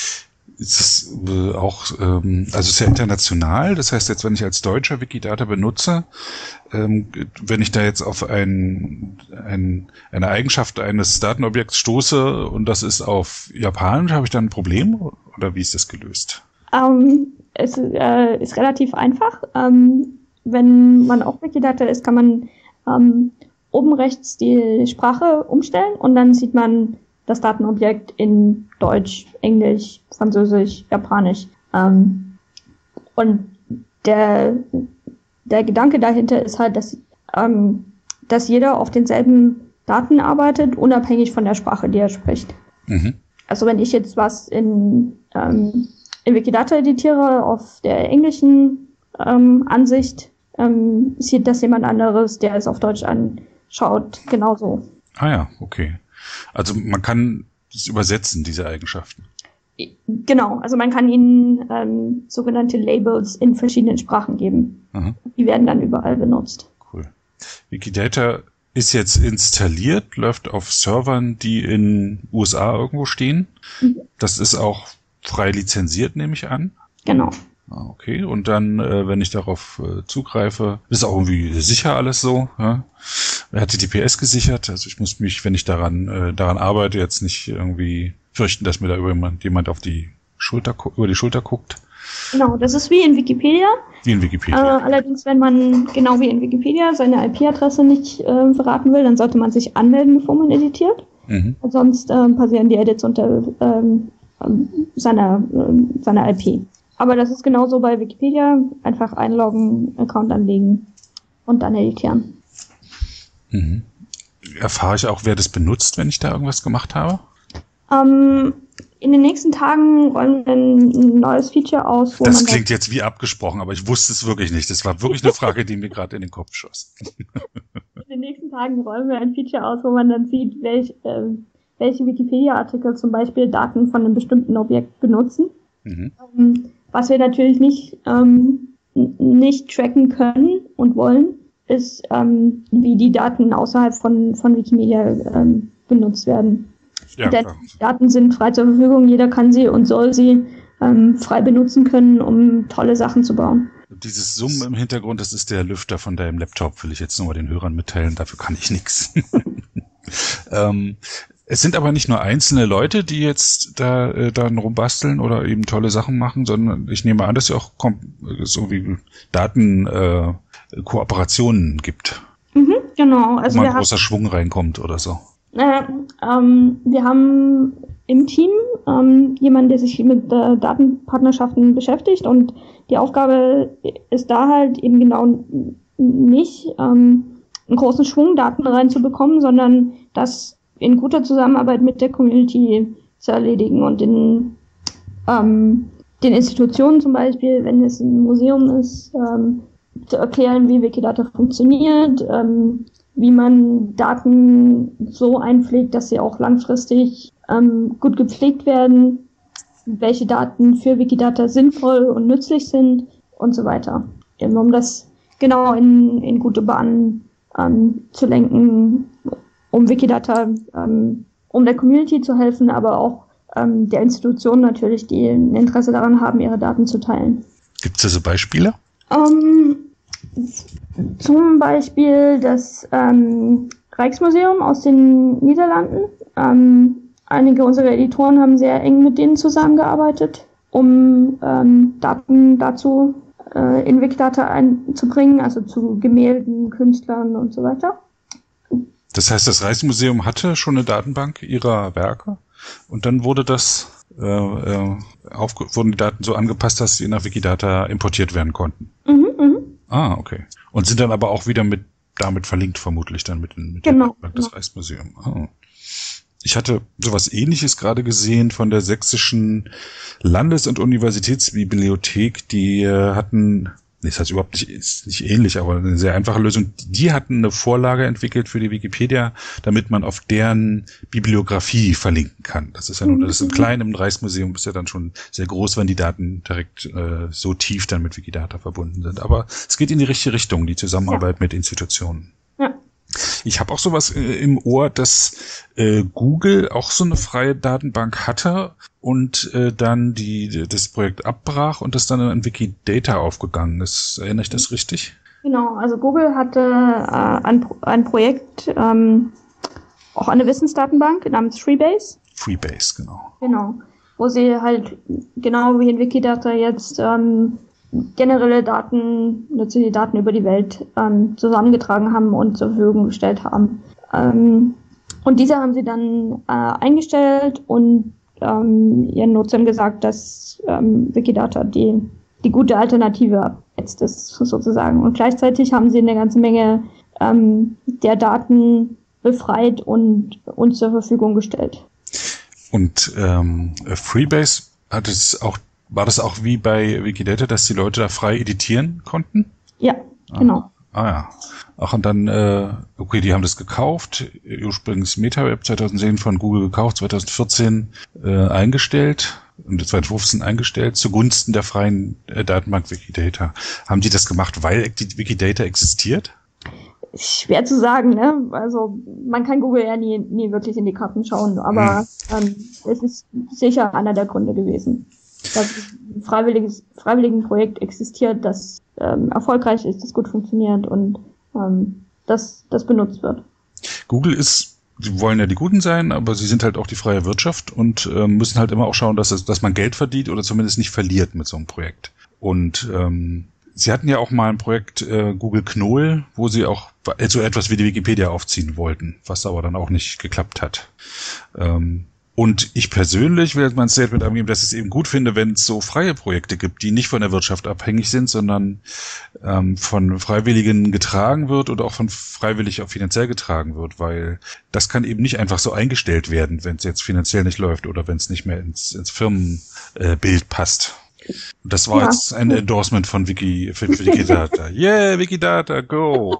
Ist äh, auch, ähm, also sehr international. Das heißt, jetzt, wenn ich als Deutscher Wikidata benutze, ähm, wenn ich da jetzt auf ein, ein, eine Eigenschaft eines Datenobjekts stoße und das ist auf Japanisch, habe ich dann ein Problem? Oder wie ist das gelöst? Ähm, es äh, ist relativ einfach. Ähm, wenn man auf Wikidata ist, kann man ähm, oben rechts die Sprache umstellen und dann sieht man das Datenobjekt in Deutsch, Englisch, Französisch, Japanisch. Ähm, und der, der Gedanke dahinter ist halt, dass, ähm, dass jeder auf denselben Daten arbeitet, unabhängig von der Sprache, die er spricht. Mhm. Also wenn ich jetzt was in, ähm, in Wikidata editiere auf der englischen ähm, Ansicht, ähm, sieht das jemand anderes, der es auf Deutsch anschaut, genauso. Ah ja, okay. Also man kann es übersetzen, diese Eigenschaften. Genau, also man kann ihnen ähm, sogenannte Labels in verschiedenen Sprachen geben. Aha. Die werden dann überall benutzt. Cool. Wikidata ist jetzt installiert, läuft auf Servern, die in U S A irgendwo stehen. Mhm. Das ist auch frei lizenziert, nehme ich an. Genau. Okay, und dann, äh, wenn ich darauf äh, zugreife, ist auch irgendwie sicher alles so. Ja? H T T P S gesichert, also ich muss mich, wenn ich daran äh, daran arbeite, jetzt nicht irgendwie fürchten, dass mir da jemand, jemand auf die Schulter über die Schulter guckt. Genau, das ist wie in Wikipedia. Wie in Wikipedia. Äh, allerdings, wenn man genau wie in Wikipedia seine I P-Adresse nicht äh, verraten will, dann sollte man sich anmelden, bevor man editiert. Mhm. Sonst äh, passieren die Edits unter ähm, seiner äh, seiner I P. Aber das ist genauso bei Wikipedia. Einfach einloggen, Account anlegen und dann editieren. Mhm. Erfahre ich auch, wer das benutzt, wenn ich da irgendwas gemacht habe? Ähm, in den nächsten Tagen rollen wir ein neues Feature aus. Wo das man klingt jetzt wie abgesprochen, aber ich wusste es wirklich nicht. Das war wirklich eine Frage, die mir gerade in den Kopf schoss. In den nächsten Tagen rollen wir ein Feature aus, wo man dann sieht, welch, äh, welche Wikipedia-Artikel zum Beispiel Daten von einem bestimmten Objekt benutzen. Mhm. Ähm, Was wir natürlich nicht, ähm, nicht tracken können und wollen, ist, ähm, wie die Daten außerhalb von, von Wikimedia ähm, benutzt werden. Ja, Denn die Daten sind frei zur Verfügung, jeder kann sie und soll sie ähm, frei benutzen können, um tolle Sachen zu bauen. Dieses Summen im Hintergrund, das ist der Lüfter von deinem Laptop, will ich jetzt nur mal den Hörern mitteilen, dafür kann ich nichts. ähm, Es sind aber nicht nur einzelne Leute, die jetzt da äh, dann rumbasteln oder eben tolle Sachen machen, sondern ich nehme an, dass es auch so wie Datenkooperationen äh, gibt. Mhm, genau. Also wo mal ein großer haben, Schwung reinkommt oder so. Äh, ähm, wir haben im Team ähm, jemanden, der sich mit äh, Datenpartnerschaften beschäftigt und die Aufgabe ist da halt eben genau nicht ähm, einen großen Schwung Daten reinzubekommen, sondern das in guter Zusammenarbeit mit der Community zu erledigen und den, ähm, den Institutionen zum Beispiel, wenn es ein Museum ist, ähm, zu erklären, wie Wikidata funktioniert, ähm, wie man Daten so einpflegt, dass sie auch langfristig ähm, gut gepflegt werden, welche Daten für Wikidata sinnvoll und nützlich sind und so weiter. Eben um das genau in, in gute Bahnen ähm, zu lenken, um Wikidata, ähm, um der Community zu helfen, aber auch ähm, der Institutionen natürlich, die ein Interesse daran haben, ihre Daten zu teilen. Gibt es da so Beispiele? Ähm, zum Beispiel das ähm, Rijksmuseum aus den Niederlanden. Ähm, einige unserer Editoren haben sehr eng mit denen zusammengearbeitet. um ähm, Daten dazu äh, in Wikidata einzubringen, also zu Gemälden, Künstlern und so weiter. Das heißt, das Reichsmuseum hatte schon eine Datenbank ihrer Werke und dann wurde das äh, äh, auf, wurden die Daten so angepasst, dass sie nach Wikidata importiert werden konnten. Mhm, mh. Ah, okay. Und sind dann aber auch wieder mit damit verlinkt, vermutlich dann mit, mit genau, der Datenbank des genau. Reichsmuseums. Oh. Ich hatte sowas Ähnliches gerade gesehen von der Sächsischen Landes- und Universitätsbibliothek. Die äh, hatten, nee, das heißt überhaupt nicht, ist nicht ähnlich, aber eine sehr einfache Lösung. Die hatten eine Vorlage entwickelt für die Wikipedia, damit man auf deren Bibliografie verlinken kann. Das ist ja nur, das ist im Kleinen, im Reichsmuseum ist ja dann schon sehr groß, wenn die Daten direkt äh, so tief dann mit Wikidata verbunden sind. Aber es geht in die richtige Richtung, die Zusammenarbeit ja. mit Institutionen. Ja. Ich habe auch sowas äh, im Ohr, dass äh, Google auch so eine freie Datenbank hatte und äh, dann die das Projekt abbrach und das dann in Wikidata aufgegangen ist. Erinnere ich das richtig? Genau, also Google hatte äh, ein, ein Projekt, ähm, auch eine Wissensdatenbank namens Freebase. Freebase, genau. Genau, wo sie halt genau wie in Wikidata jetzt ähm, generelle Daten, nützliche Daten über die Welt ähm, zusammengetragen haben und zur Verfügung gestellt haben. Ähm, und diese haben sie dann äh, eingestellt und ähm, ihren Nutzern gesagt, dass ähm, Wikidata die, die gute Alternative jetzt ist, sozusagen. Und gleichzeitig haben sie eine ganze Menge ähm, der Daten befreit und uns zur Verfügung gestellt. Und ähm, Freebase hat es auch War das auch wie bei Wikidata, dass die Leute da frei editieren konnten? Ja, genau. Ah, ah ja. Ach, und dann, äh, okay, die haben das gekauft, ursprünglich MetaWeb zweitausendzehn von Google gekauft, zweitausendvierzehn äh, eingestellt und zweitausendfünfzehn eingestellt zugunsten der freien äh, Datenbank Wikidata. Haben die das gemacht, weil die Wikidata existiert? Schwer zu sagen, ne? Also man kann Google ja nie, nie wirklich in die Karten schauen, aber hm. ähm, es ist sicher einer der Gründe gewesen. Dass ein freiwilliges, freiwilligen Projekt existiert, das ähm, erfolgreich ist, das gut funktioniert und ähm, das, das benutzt wird. Google ist, sie wollen ja die Guten sein, aber sie sind halt auch die freie Wirtschaft und ähm, müssen halt immer auch schauen, dass, es, dass man Geld verdient oder zumindest nicht verliert mit so einem Projekt. Und ähm, sie hatten ja auch mal ein Projekt äh, Google Knoll, wo sie auch so etwas wie die Wikipedia aufziehen wollten, was aber dann auch nicht geklappt hat. Ähm, Und ich persönlich will jetzt mein Statement angeben, dass ich es eben gut finde, wenn es so freie Projekte gibt, die nicht von der Wirtschaft abhängig sind, sondern ähm, von Freiwilligen getragen wird oder auch von freiwillig auch finanziell getragen wird, weil das kann eben nicht einfach so eingestellt werden, wenn es jetzt finanziell nicht läuft oder wenn es nicht mehr ins, ins Firmenbild äh, passt. Das war ja. jetzt ein Endorsement von Wiki, für, für Wikidata. Yeah, Wikidata, go!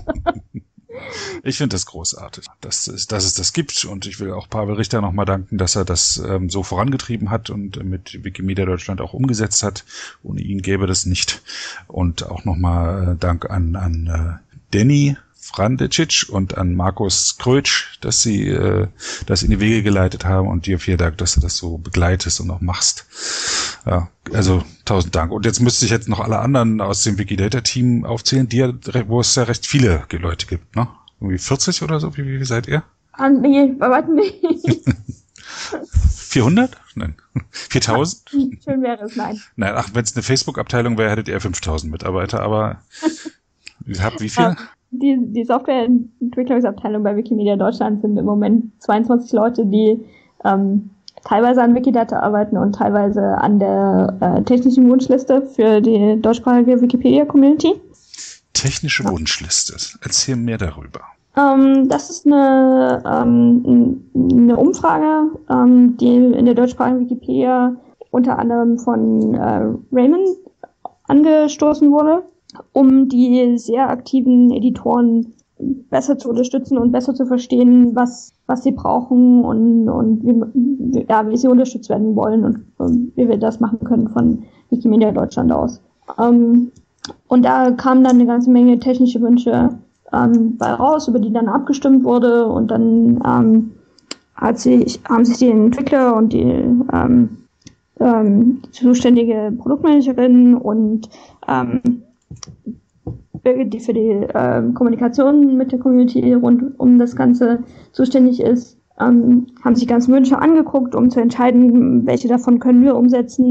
Ich finde das großartig, dass es, dass es das gibt und ich will auch Pavel Richter nochmal danken, dass er das ähm, so vorangetrieben hat und mit Wikimedia Deutschland auch umgesetzt hat. Ohne ihn gäbe das nicht. Und auch nochmal äh, Dank an, an äh, Danny Frandecic und an Markus Krötsch, dass sie äh, das in die Wege geleitet haben und dir vielen Dank, dass du das so begleitest und auch machst. Ja, also tausend Dank. Und jetzt müsste ich jetzt noch alle anderen aus dem Wikidata-Team aufzählen, die ja, wo es ja recht viele Leute gibt, ne? Irgendwie vierzig oder so? Wie, wie seid ihr? Ah, nee, bei weitem nicht. vierhundert? Nein. viertausend? Schön wäre es, nein. Nein, ach, wenn es eine Facebook-Abteilung wäre, hättet ihr fünftausend Mitarbeiter, aber ihr habt wie viel? Die, die Softwareentwicklungsabteilung bei Wikimedia Deutschland sind im Moment zweiundzwanzig Leute, die ähm, teilweise an Wikidata arbeiten und teilweise an der äh, technischen Wunschliste für die deutschsprachige Wikipedia-Community. Technische ja. Wunschliste. Erzähl mehr darüber. Ähm, das ist eine, ähm, eine Umfrage, ähm, die in der deutschsprachigen Wikipedia unter anderem von äh, Raymond angestoßen wurde, um die sehr aktiven Editoren besser zu unterstützen und besser zu verstehen, was was sie brauchen und und wie, ja, wie sie unterstützt werden wollen und, und wie wir das machen können von Wikimedia Deutschland aus. Ähm, und da kamen dann eine ganze Menge technische Wünsche ähm, bei raus, über die dann abgestimmt wurde und dann ähm, hat sich, haben sich die Entwickler und die ähm, ähm, zuständige Produktmanagerin und ähm, Birgit, die für die ähm, Kommunikation mit der Community rund um das Ganze zuständig ist, ähm, haben sich ganze Wünsche angeguckt, um zu entscheiden, welche davon können wir umsetzen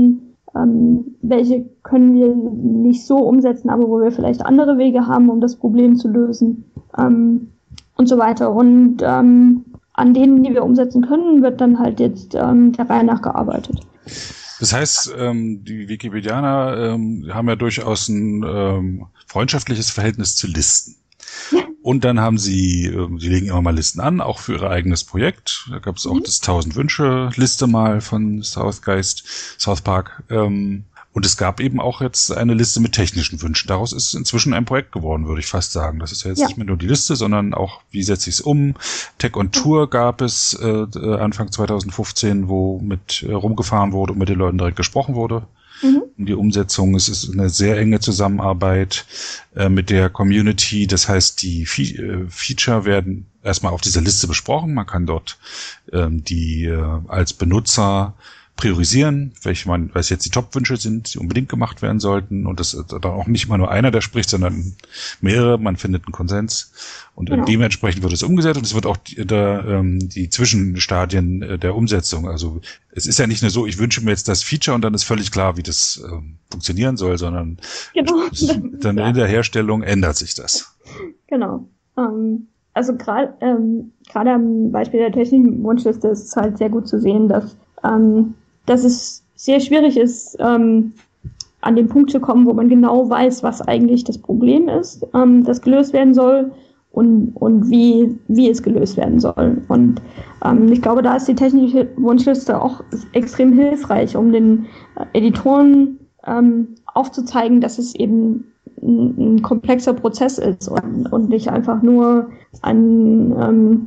ähm, welche können wir nicht so umsetzen, aber wo wir vielleicht andere Wege haben, um das Problem zu lösen, ähm, und so weiter. Und ähm, an denen, die wir umsetzen können, wird dann halt jetzt ähm, der Reihe nach gearbeitet. Das heißt, ähm, die Wikipedianer ähm, haben ja durchaus ein ähm, freundschaftliches Verhältnis zu Listen. Und dann haben sie, äh, sie legen immer mal Listen an, auch für ihr eigenes Projekt. Da gab es auch mhm. das tausend Wünsche Liste mal von Southgeist, South Park. Ähm, und es gab eben auch jetzt eine Liste mit technischen Wünschen. Daraus ist inzwischen ein Projekt geworden, würde ich fast sagen. Das ist ja jetzt ja. nicht mehr nur die Liste, sondern auch, wie setze ich es um. Tech on Tour gab es äh, Anfang zwanzig fünfzehn, wo mit äh, rumgefahren wurde und mit den Leuten direkt gesprochen wurde. Mhm. Die Umsetzung, es ist eine sehr enge Zusammenarbeit äh, mit der Community. Das heißt, die Fe- äh, Feature werden erstmal auf dieser Liste besprochen. Man kann dort ähm, die äh, als Benutzer priorisieren, welche man, weil es jetzt die Top-Wünsche sind, die unbedingt gemacht werden sollten, und das ist dann auch nicht immer nur einer, der spricht, sondern mehrere, man findet einen Konsens, und genau. dementsprechend wird es umgesetzt, und es wird auch die, der, ähm, die Zwischenstadien äh, der Umsetzung, also es ist ja nicht nur so, ich wünsche mir jetzt das Feature und dann ist völlig klar, wie das ähm, funktionieren soll, sondern genau. dann in der Herstellung ändert sich das. Genau. Um Also gerade ähm, gerade am Beispiel der technischen Wunschliste ist es halt sehr gut zu sehen, dass ähm, dass es sehr schwierig ist, ähm, an den Punkt zu kommen, wo man genau weiß, was eigentlich das Problem ist, ähm, das gelöst werden soll, und und wie wie es gelöst werden soll. Und ähm, ich glaube, da ist die technische Wunschliste auch extrem hilfreich, um den äh, Editoren ähm, aufzuzeigen, dass es eben ein, ein komplexer Prozess ist und, und nicht einfach nur ein ähm,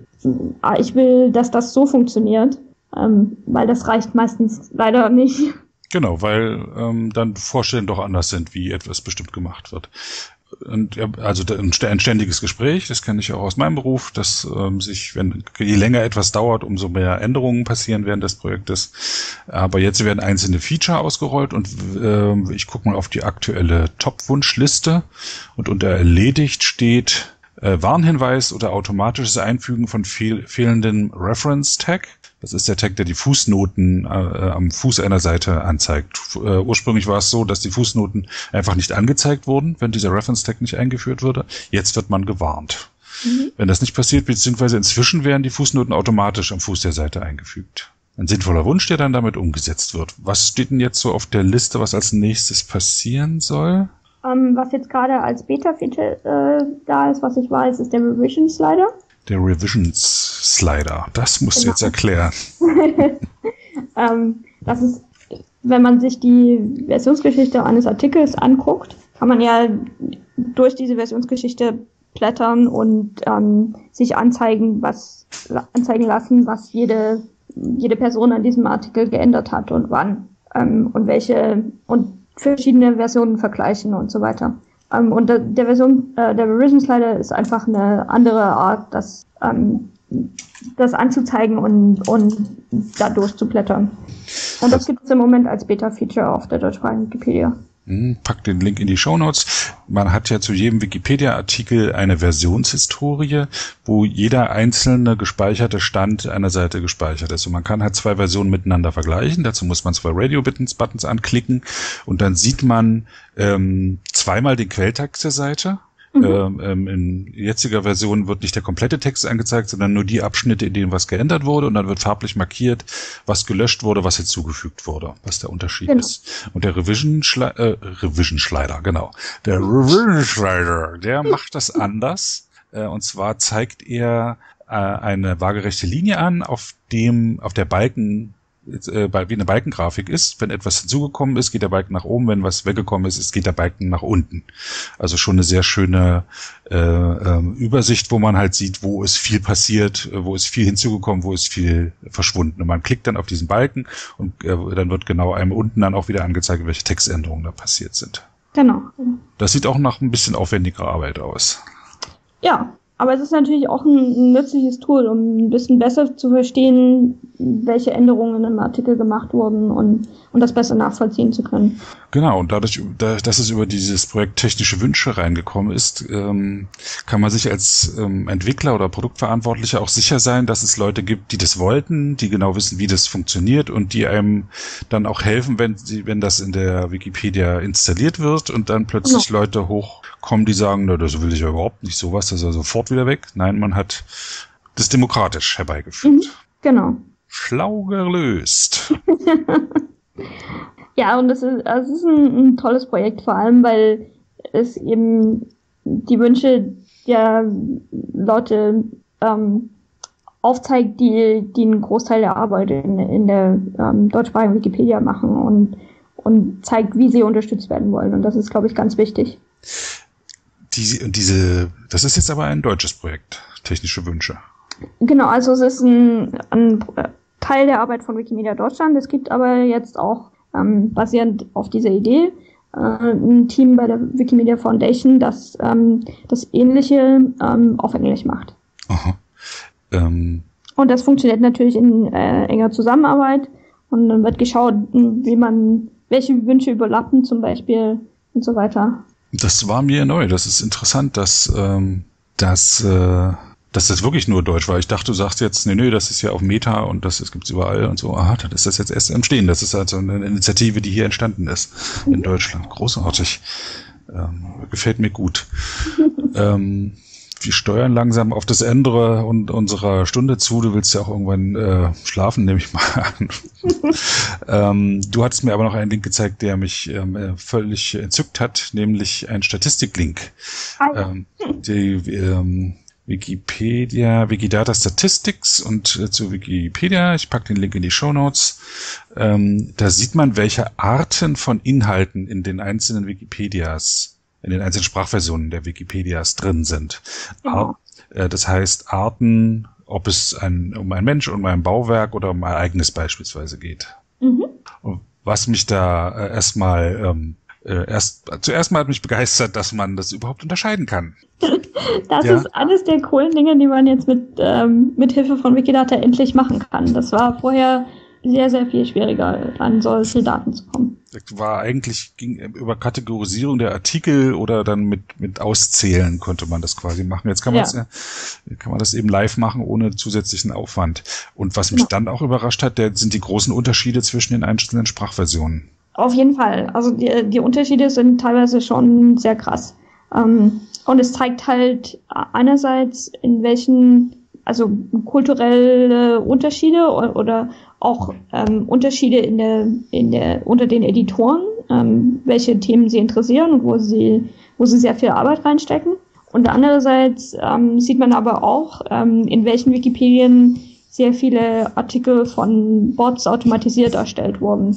ich will, dass das so funktioniert. Ähm, weil das reicht meistens leider nicht. Genau, weil ähm, dann Vorstellungen doch anders sind, wie etwas bestimmt gemacht wird. Und ja, also ein ständiges Gespräch, das kenne ich auch aus meinem Beruf, dass ähm, sich, wenn je länger etwas dauert, umso mehr Änderungen passieren während des Projektes. Aber jetzt werden einzelne Feature ausgerollt, und äh, ich gucke mal auf die aktuelle Top-Wunschliste, und unter erledigt steht äh, Warnhinweis oder automatisches Einfügen von fehl- fehlenden Reference-Tag. Das ist der Tag, der die Fußnoten äh, am Fuß einer Seite anzeigt. Äh, ursprünglich war es so, dass die Fußnoten einfach nicht angezeigt wurden, wenn dieser Reference-Tag nicht eingeführt wurde. Jetzt wird man gewarnt. Mhm. Wenn das nicht passiert, beziehungsweise inzwischen werden die Fußnoten automatisch am Fuß der Seite eingefügt. Ein sinnvoller Wunsch, der dann damit umgesetzt wird. Was steht denn jetzt so auf der Liste, was als nächstes passieren soll? Um, was jetzt gerade als Beta-Feature äh, da ist, was ich weiß, ist der Revision-Slider. Der Revisions-Slider, das musst genau. du jetzt erklären. ähm, das ist, wenn man sich die Versionsgeschichte eines Artikels anguckt, kann man ja durch diese Versionsgeschichte blättern und ähm, sich anzeigen, was anzeigen lassen, was jede jede Person an diesem Artikel geändert hat und wann ähm, und welche und verschiedene Versionen vergleichen und so weiter. Um, und der, der Version, äh, der Revision Slider ist einfach eine andere Art, das, ähm, das anzuzeigen und, und da durchzublättern. Und das gibt es im Moment als Beta-Feature auf der deutschsprachigen Wikipedia. Pack den Link in die Shownotes. Man hat ja zu jedem Wikipedia-Artikel eine Versionshistorie, wo jeder einzelne gespeicherte Stand einer Seite gespeichert ist. Und man kann halt zwei Versionen miteinander vergleichen. Dazu muss man zwei Radio-Buttons Buttons anklicken, und dann sieht man ähm, zweimal den Quelltext der Seite. Mhm. Ähm, in jetziger Version wird nicht der komplette Text angezeigt, sondern nur die Abschnitte, in denen was geändert wurde, und dann wird farblich markiert, was gelöscht wurde, was hinzugefügt wurde, was der Unterschied genau. ist. Und der Revision Schli- äh, Revision Slider, genau. Der Revision Slider, der macht das anders. Äh, und zwar zeigt er äh, eine waagerechte Linie an, auf dem, auf der Balken wie eine Balkengrafik ist. Wenn etwas hinzugekommen ist, geht der Balken nach oben. Wenn was weggekommen ist, ist geht der Balken nach unten. Also schon eine sehr schöne äh, äh, Übersicht, wo man halt sieht, wo ist viel passiert, wo ist viel hinzugekommen, wo ist viel verschwunden. Und man klickt dann auf diesen Balken, und äh, dann wird genau einem unten dann auch wieder angezeigt, welche Textänderungen da passiert sind. Genau. Das sieht auch nach ein bisschen aufwendiger Arbeit aus. Ja, Aber es ist natürlich auch ein, ein nützliches Tool, um ein bisschen besser zu verstehen, welche Änderungen im Artikel gemacht wurden und, und das besser nachvollziehen zu können. Genau, und dadurch, dass es über dieses Projekt Technische Wünsche reingekommen ist, ähm, kann man sich als ähm, Entwickler oder Produktverantwortlicher auch sicher sein, dass es Leute gibt, die das wollten, die genau wissen, wie das funktioniert und die einem dann auch helfen, wenn sie, wenn das in der Wikipedia installiert wird und dann plötzlich genau. Leute hochkommen, die sagen, na, das will ich ja überhaupt nicht, sowas, das ist ja sofort wieder weg. Nein, man hat das demokratisch herbeigeführt. Mhm, genau. Schlau gelöst. Ja, und es ist, es ist ein, ein tolles Projekt, vor allem, weil es eben die Wünsche der Leute ähm, aufzeigt, die, die einen Großteil der Arbeit in, in der ähm, deutschsprachigen Wikipedia machen und, und zeigt, wie sie unterstützt werden wollen. Und das ist, glaube ich, ganz wichtig. Die, diese, das ist jetzt aber ein deutsches Projekt, Technische Wünsche. Genau, also es ist ein, ein Teil der Arbeit von Wikimedia Deutschland. Es gibt aber jetzt auch, ähm, basierend auf dieser Idee, äh, ein Team bei der Wikimedia Foundation, das ähm, das Ähnliche ähm, auf Englisch macht. Aha. Ähm. Und das funktioniert natürlich in äh, enger Zusammenarbeit. Und dann wird geschaut, wie man, welche Wünsche überlappen zum Beispiel und so weiter. Das war mir neu. Das ist interessant, dass, ähm, dass, äh, dass das wirklich nur Deutsch war. Ich dachte, du sagst jetzt, nee, nee, das ist ja auf Meta und das, das gibt's überall und so. Aha, dann ist das jetzt erst entstehen. Das ist also eine Initiative, die hier entstanden ist in mhm. Deutschland. Großartig. Ähm, gefällt mir gut. ähm, wir steuern langsam auf das Ende und unserer Stunde zu. Du willst ja auch irgendwann äh, schlafen, nehme ich mal an. ähm, du hattest mir aber noch einen Link gezeigt, der mich ähm, völlig entzückt hat, nämlich ein Statistiklink. Ah, ja. ähm, die ähm, Wikipedia, Wikidata Statistics und äh, zu Wikipedia. Ich packe den Link in die Shownotes. Ähm, da sieht man, welche Arten von Inhalten in den einzelnen Wikipedias, in den einzelnen Sprachversionen der Wikipedias drin sind. Genau. Ar- äh, das heißt Arten, ob es ein, um ein Mensch, um ein Bauwerk oder um ein Ereignis beispielsweise geht. Mhm. Und was mich da äh, erstmal ähm, äh, erst zuerst mal hat mich begeistert, dass man das überhaupt unterscheiden kann. Das ja. ist eines der coolen Dinge, die man jetzt mit ähm, mit Hilfe von Wikidata endlich machen kann. Das war vorher sehr, sehr viel schwieriger, an solche Daten zu kommen. Das war eigentlich, ging über Kategorisierung der Artikel oder dann mit mit Auszählen konnte man das quasi machen. Jetzt kann man ja. das, kann man das eben live machen, ohne zusätzlichen Aufwand. Und was mich ja. dann auch überrascht hat, der, sind die großen Unterschiede zwischen den einzelnen Sprachversionen. Auf jeden Fall. Also die, die Unterschiede sind teilweise schon sehr krass. Ähm, und es zeigt halt einerseits, in welchen, also kulturelle Unterschiede oder, oder auch ähm, Unterschiede in der, in der, unter den Editoren, ähm, welche Themen sie interessieren und wo sie, wo sie sehr viel Arbeit reinstecken. Und andererseits ähm, sieht man aber auch, ähm, in welchen Wikipedien sehr viele Artikel von Bots automatisiert erstellt wurden.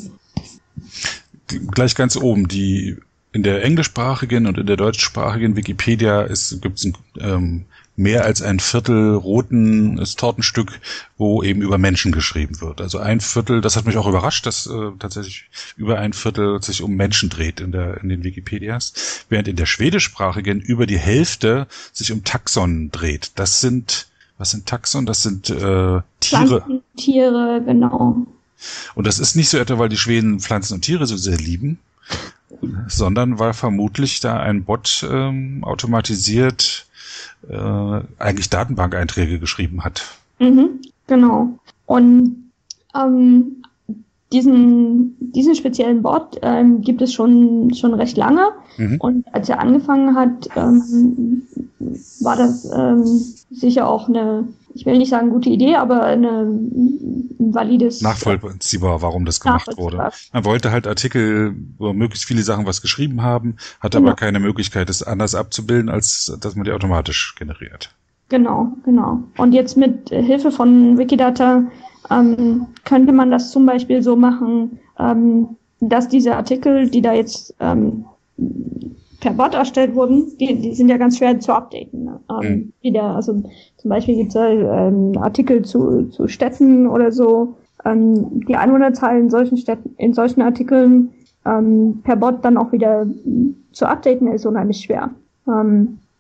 Gleich ganz oben, die in der englischsprachigen und in der deutschsprachigen Wikipedia gibt es ähm, mehr als ein Viertel roten Tortenstück, wo eben über Menschen geschrieben wird. Also ein Viertel, das hat mich auch überrascht, dass äh, tatsächlich über ein Viertel sich um Menschen dreht in der in den Wikipedias, während in der schwedischsprachigen über die Hälfte sich um Taxon dreht. Das sind, was sind Taxon? Das sind äh, Tiere. Pflanzen, Tiere, genau. Und das ist nicht so etwa, weil die Schweden Pflanzen und Tiere so sehr lieben, sondern weil vermutlich da ein Bot ähm, automatisiert äh, eigentlich Datenbankeinträge geschrieben hat. Mhm, genau. Und ähm, diesen diesen speziellen Bot ähm, gibt es schon schon recht lange. Mhm. Und als er angefangen hat, ähm, war das ähm, sicher auch eine, ich will nicht sagen gute Idee, aber eine ein valides... Nachvollziehbar, warum das gemacht wurde. Man wollte halt Artikel, wo möglichst viele Sachen was geschrieben haben, hatte genau. aber keine Möglichkeit, es anders abzubilden, als dass man die automatisch generiert. Genau, genau. Und jetzt mit Hilfe von Wikidata ähm, könnte man das zum Beispiel so machen, ähm, dass diese Artikel, die da jetzt ähm, per Bot erstellt wurden, die, die sind ja ganz schwer zu updaten. Ne? Ähm, mhm. wieder, also zum Beispiel gibt es ähm, Artikel zu, zu Städten oder so. Ähm, die Einwohnerzahl in solchen Städten, in solchen Artikeln ähm, per Bot dann auch wieder zu updaten ist unheimlich schwer. Ähm,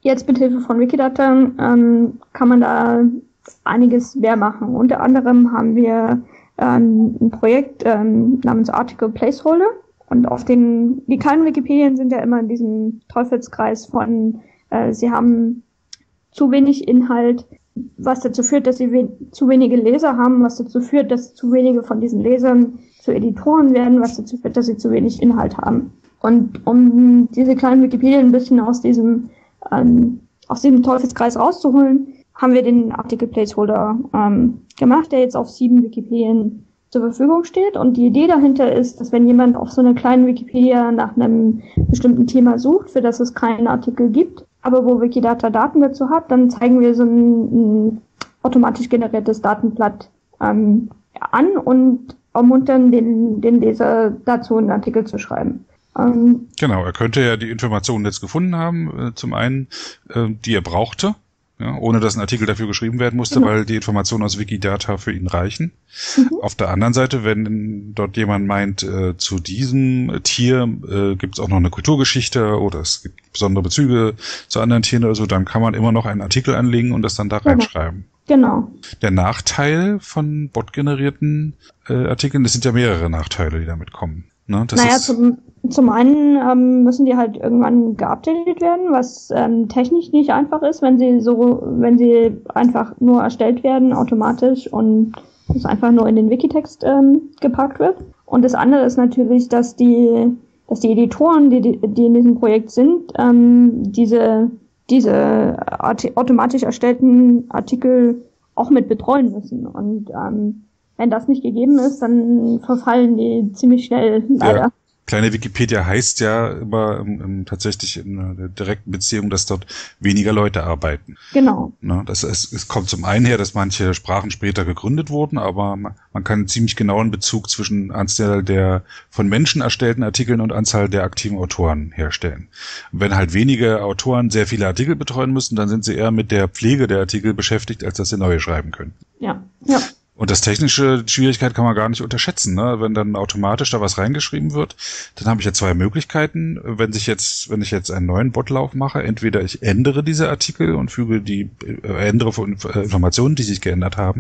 jetzt mit Hilfe von Wikidata ähm, kann man da einiges mehr machen. Unter anderem haben wir ähm, ein Projekt ähm, namens Article Placeholder. Und auf den, die kleinen Wikipedien sind ja immer in diesem Teufelskreis von, äh, sie haben zu wenig Inhalt, was dazu führt, dass sie we- zu wenige Leser haben, was dazu führt, dass zu wenige von diesen Lesern zu Editoren werden, was dazu führt, dass sie zu wenig Inhalt haben. Und um diese kleinen Wikipedien ein bisschen aus diesem, ähm, aus diesem Teufelskreis rauszuholen, haben wir den Article Placeholder ähm, gemacht, der jetzt auf sieben Wikipedien zur Verfügung steht. Und die Idee dahinter ist, dass wenn jemand auf so einer kleinen Wikipedia nach einem bestimmten Thema sucht, für das es keinen Artikel gibt, aber wo Wikidata Daten dazu hat, dann zeigen wir so ein, ein automatisch generiertes Datenblatt ähm, an und ermuntern den, den Leser dazu, einen Artikel zu schreiben. Ähm, genau, er könnte ja die Informationen jetzt gefunden haben, äh, zum einen, äh, die er brauchte, ja, ohne dass ein Artikel dafür geschrieben werden musste, genau. Weil die Informationen aus Wikidata für ihn reichen. Mhm. Auf der anderen Seite, wenn dort jemand meint, äh, zu diesem Tier äh, gibt es auch noch eine Kulturgeschichte oder es gibt besondere Bezüge zu anderen Tieren oder so, dann kann man immer noch einen Artikel anlegen und das dann da genau. reinschreiben. Genau. Der Nachteil von bot-generierten äh, Artikeln, das sind ja mehrere Nachteile, die damit kommen. Ne? Das naja, ist zum, zum einen ähm, müssen die halt irgendwann geupdatet werden, was ähm, technisch nicht einfach ist, wenn sie so, wenn sie einfach nur erstellt werden automatisch und es einfach nur in den Wikitext ähm, gepackt wird. Und das andere ist natürlich, dass die, dass die Editoren, die, die in diesem Projekt sind, ähm, diese diese Art- automatisch erstellten Artikel auch mit betreuen müssen. Und ähm, wenn das nicht gegeben ist, dann verfallen die ziemlich schnell, leider. Ja. Kleine Wikipedia heißt ja immer im, im, tatsächlich in einer direkten Beziehung, dass dort weniger Leute arbeiten. Genau. Ne, das ist, es kommt zum einen her, dass manche Sprachen später gegründet wurden, aber man, man kann einen ziemlich genauen Bezug zwischen Anzahl der von Menschen erstellten Artikeln und Anzahl der aktiven Autoren herstellen. Und wenn halt wenige Autoren sehr viele Artikel betreuen müssen, dann sind sie eher mit der Pflege der Artikel beschäftigt, als dass sie neue schreiben können. Ja, ja. Und das technische Schwierigkeit kann man gar nicht unterschätzen, ne? Wenn dann automatisch da was reingeschrieben wird, dann habe ich ja zwei Möglichkeiten. Wenn sich jetzt, wenn ich jetzt einen neuen Botlauf mache, entweder ich ändere diese Artikel und füge die, äh, ändere von Informationen, die sich geändert haben,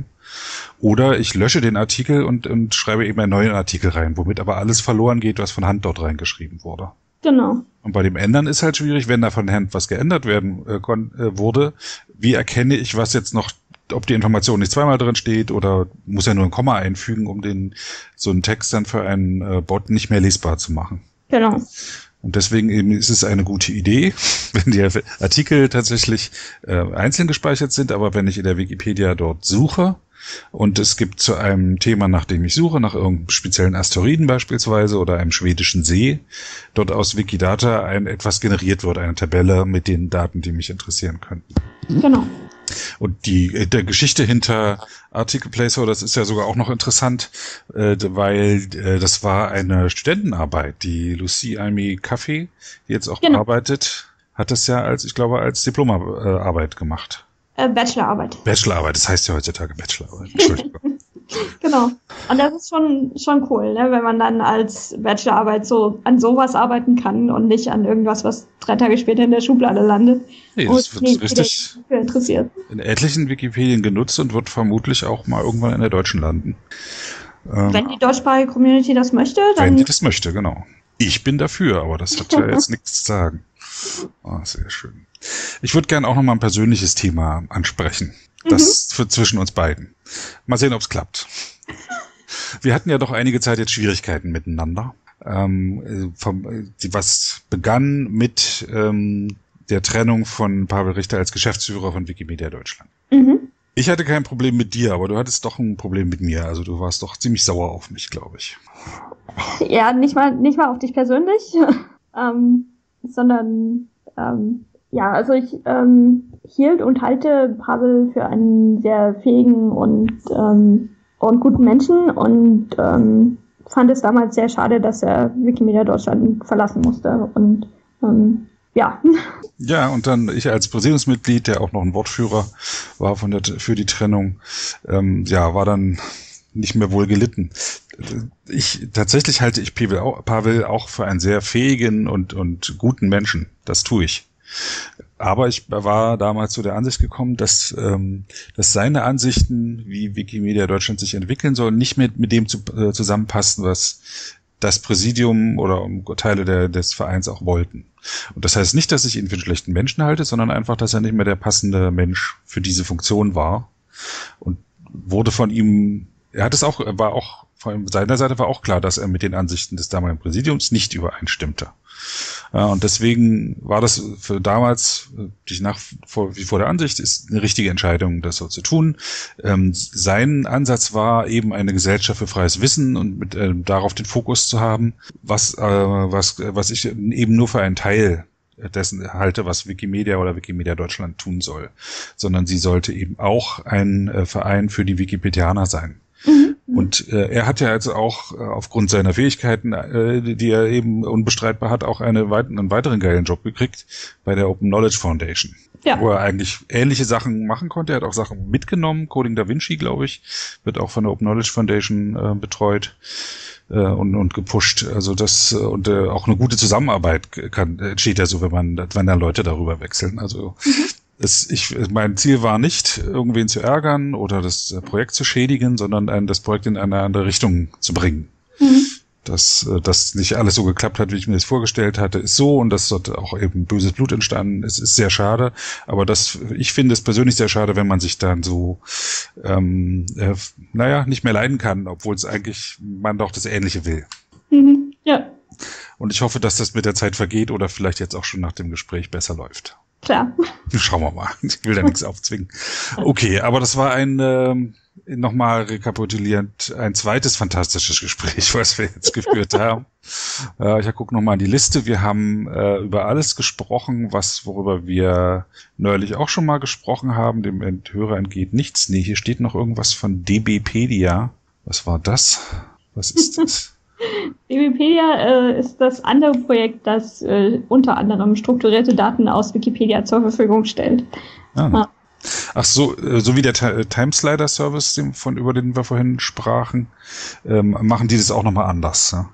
oder ich lösche den Artikel und, und schreibe eben einen neuen Artikel rein, womit aber alles verloren geht, was von Hand dort reingeschrieben wurde. Genau. Und bei dem Ändern ist halt schwierig, wenn da von Hand was geändert werden äh, kon- äh, wurde, wie erkenne ich, was jetzt noch, ob die Information nicht zweimal drin steht oder muss ja nur ein Komma einfügen, um den so einen Text dann für einen äh, Bot nicht mehr lesbar zu machen. Genau. Und deswegen eben ist es eine gute Idee, wenn die Artikel tatsächlich äh, einzeln gespeichert sind, aber wenn ich in der Wikipedia dort suche und es gibt zu einem Thema, nach dem ich suche, nach irgendeinem speziellen Asteroiden beispielsweise oder einem schwedischen See, dort aus Wikidata ein etwas generiert wird, eine Tabelle mit den Daten, die mich interessieren könnten. Genau. Und die der Geschichte hinter Article Placeholder, das ist ja sogar auch noch interessant, äh, weil äh, das war eine Studentenarbeit. Die Lucie Aimee Caffé, die jetzt auch genau. arbeitet, hat das ja als, ich glaube, als Diplomarbeit gemacht. Äh, Bachelorarbeit. Bachelorarbeit, das heißt ja heutzutage Bachelorarbeit. Entschuldigung. Genau. Und das ist schon schon cool, ne, wenn man dann als Bachelorarbeit so an sowas arbeiten kann und nicht an irgendwas, was drei Tage später in der Schublade landet. Nee, das wird nee, richtig interessiert. In etlichen Wikipedien genutzt und wird vermutlich auch mal irgendwann in der deutschen landen. Ähm, wenn die deutschsprachige Community das möchte, dann... Wenn die das möchte, genau. Ich bin dafür, aber das hat ja jetzt nichts zu sagen. Oh, sehr schön. Ich würde gerne auch noch mal ein persönliches Thema ansprechen. Das mhm. für zwischen uns beiden. Mal sehen, ob es klappt. Wir hatten ja doch einige Zeit jetzt Schwierigkeiten miteinander. Ähm, vom, die, was begann mit ähm, der Trennung von Pavel Richter als Geschäftsführer von Wikimedia Deutschland. Mhm. Ich hatte kein Problem mit dir, aber du hattest doch ein Problem mit mir. Also du warst doch ziemlich sauer auf mich, glaube ich. Ja, nicht mal nicht mal auf dich persönlich, ähm, sondern ähm, ja, also ich ähm, hielt und halte Pavel für einen sehr fähigen und ähm, und guten Menschen und ähm, fand es damals sehr schade, dass er Wikimedia Deutschland verlassen musste und ähm, ja. Ja, und dann ich als Präsidiumsmitglied, der auch noch ein Wortführer war von der für die Trennung, ähm, ja, war dann nicht mehr wohl gelitten. Ich tatsächlich halte ich Pavel auch für einen sehr fähigen und und guten Menschen. Das tue ich. Aber ich war damals zu der Ansicht gekommen, dass, ähm, dass seine Ansichten, wie Wikimedia Deutschland sich entwickeln soll, nicht mehr mit dem zu, äh, zusammenpassen, was das Präsidium oder Teile der, des Vereins auch wollten. Und das heißt nicht, dass ich ihn für einen schlechten Menschen halte, sondern einfach, dass er nicht mehr der passende Mensch für diese Funktion war. Und wurde von ihm, er hat es auch, war auch, von seiner Seite war auch klar, dass er mit den Ansichten des damaligen Präsidiums nicht übereinstimmte. Ja, und deswegen war das für damals, ich nach vor, wie vor der Ansicht, ist eine richtige Entscheidung, das so zu tun. Ähm, sein Ansatz war eben eine Gesellschaft für freies Wissen und mit, äh, darauf den Fokus zu haben, was, äh, was, was ich eben nur für einen Teil dessen halte, was Wikimedia oder Wikimedia Deutschland tun soll, sondern sie sollte eben auch ein äh, Verein für die Wikipedianer sein. Mhm. Und äh, er hat ja also auch äh, aufgrund seiner Fähigkeiten, äh, die er eben unbestreitbar hat, auch eine weit einen weiteren geilen Job gekriegt bei der Open Knowledge Foundation, ja. Wo er eigentlich ähnliche Sachen machen konnte. Er hat auch Sachen mitgenommen. Coding Da Vinci, glaube ich, wird auch von der Open Knowledge Foundation äh, betreut äh, und, und gepusht. Also das äh, und äh, auch eine gute Zusammenarbeit kann entsteht ja so, wenn man wenn da Leute darüber wechseln. Also mhm. Es, ich, mein Ziel war nicht, irgendwen zu ärgern oder das Projekt zu schädigen, sondern ein, das Projekt in eine andere Richtung zu bringen. Mhm. Dass das nicht alles so geklappt hat, wie ich mir das vorgestellt hatte, ist so, und das dort auch eben böses Blut entstanden. Es ist sehr schade, aber das, ich finde es persönlich sehr schade, wenn man sich dann so, ähm, äh, naja, nicht mehr leiden kann, obwohl es eigentlich man doch das Ähnliche will. Mhm. Ja. Und ich hoffe, dass das mit der Zeit vergeht oder vielleicht jetzt auch schon nach dem Gespräch besser läuft. Klar. Schauen wir mal. Ich will da nichts aufzwingen. Okay, aber das war ein, ähm, nochmal rekapitulierend, ein zweites fantastisches Gespräch, was wir jetzt geführt haben. Äh, ich gucke nochmal in die Liste. Wir haben äh, über alles gesprochen, was worüber wir neulich auch schon mal gesprochen haben. Dem Hörer entgeht nichts. Nee, hier steht noch irgendwas von DBpedia. Was war das? Was ist das? DBpedia äh, ist das andere Projekt, das äh, unter anderem strukturierte Daten aus Wikipedia zur Verfügung stellt. Ah. Ah. Ach so, äh, so wie der T- Timeslider-Service, von über den wir vorhin sprachen, ähm, machen die das auch nochmal anders. Ja?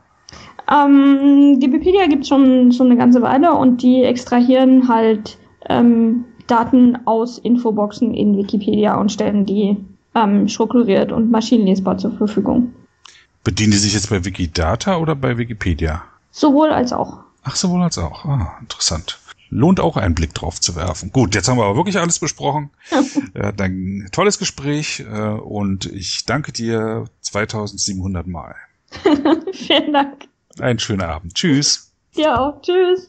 Ähm, DBpedia gibt es schon, schon eine ganze Weile und die extrahieren halt ähm, Daten aus Infoboxen in Wikipedia und stellen die ähm, strukturiert und maschinenlesbar zur Verfügung. Bedienen die sich jetzt bei Wikidata oder bei Wikipedia? Sowohl als auch. Ach, sowohl als auch. Ah, interessant. Lohnt auch einen Blick drauf zu werfen. Gut, jetzt haben wir aber wirklich alles besprochen. Wir hatten ein tolles Gespräch äh, und ich danke dir zweitausendsiebenhundert Mal. Vielen Dank. Einen schönen Abend. Tschüss. Dir auch. Tschüss.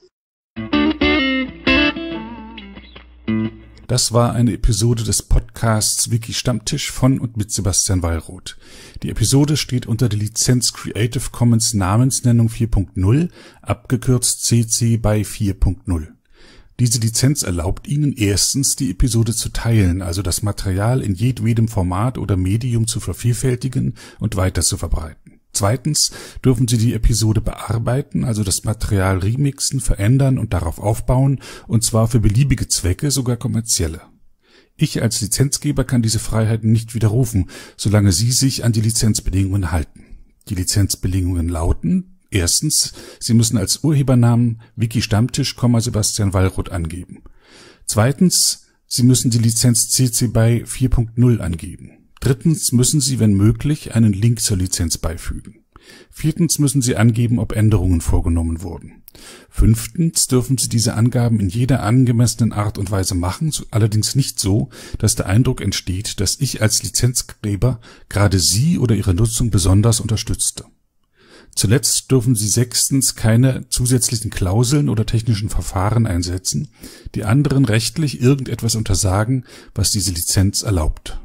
Das war eine Episode des Podcasts Wiki Stammtisch von und mit Sebastian Wallroth. Die Episode steht unter der Lizenz Creative Commons Namensnennung vier Punkt null, abgekürzt C C BY vier Punkt null. Diese Lizenz erlaubt Ihnen erstens, die Episode zu teilen, also das Material in jedwedem Format oder Medium zu vervielfältigen und weiter zu verbreiten. Zweitens dürfen Sie die Episode bearbeiten, also das Material remixen, verändern und darauf aufbauen, und zwar für beliebige Zwecke, sogar kommerzielle. Ich als Lizenzgeber kann diese Freiheiten nicht widerrufen, solange Sie sich an die Lizenzbedingungen halten. Die Lizenzbedingungen lauten: Erstens, Sie müssen als Urhebernamen Wiki Stammtisch, Sebastian Wallroth angeben. Zweitens, Sie müssen die Lizenz C C BY vier Punkt null angeben. Drittens müssen Sie, wenn möglich, einen Link zur Lizenz beifügen. Viertens müssen Sie angeben, ob Änderungen vorgenommen wurden. Fünftens dürfen Sie diese Angaben in jeder angemessenen Art und Weise machen, allerdings nicht so, dass der Eindruck entsteht, dass ich als Lizenzgeber gerade Sie oder Ihre Nutzung besonders unterstützte. Zuletzt dürfen Sie sechstens keine zusätzlichen Klauseln oder technischen Verfahren einsetzen, die anderen rechtlich irgendetwas untersagen, was diese Lizenz erlaubt.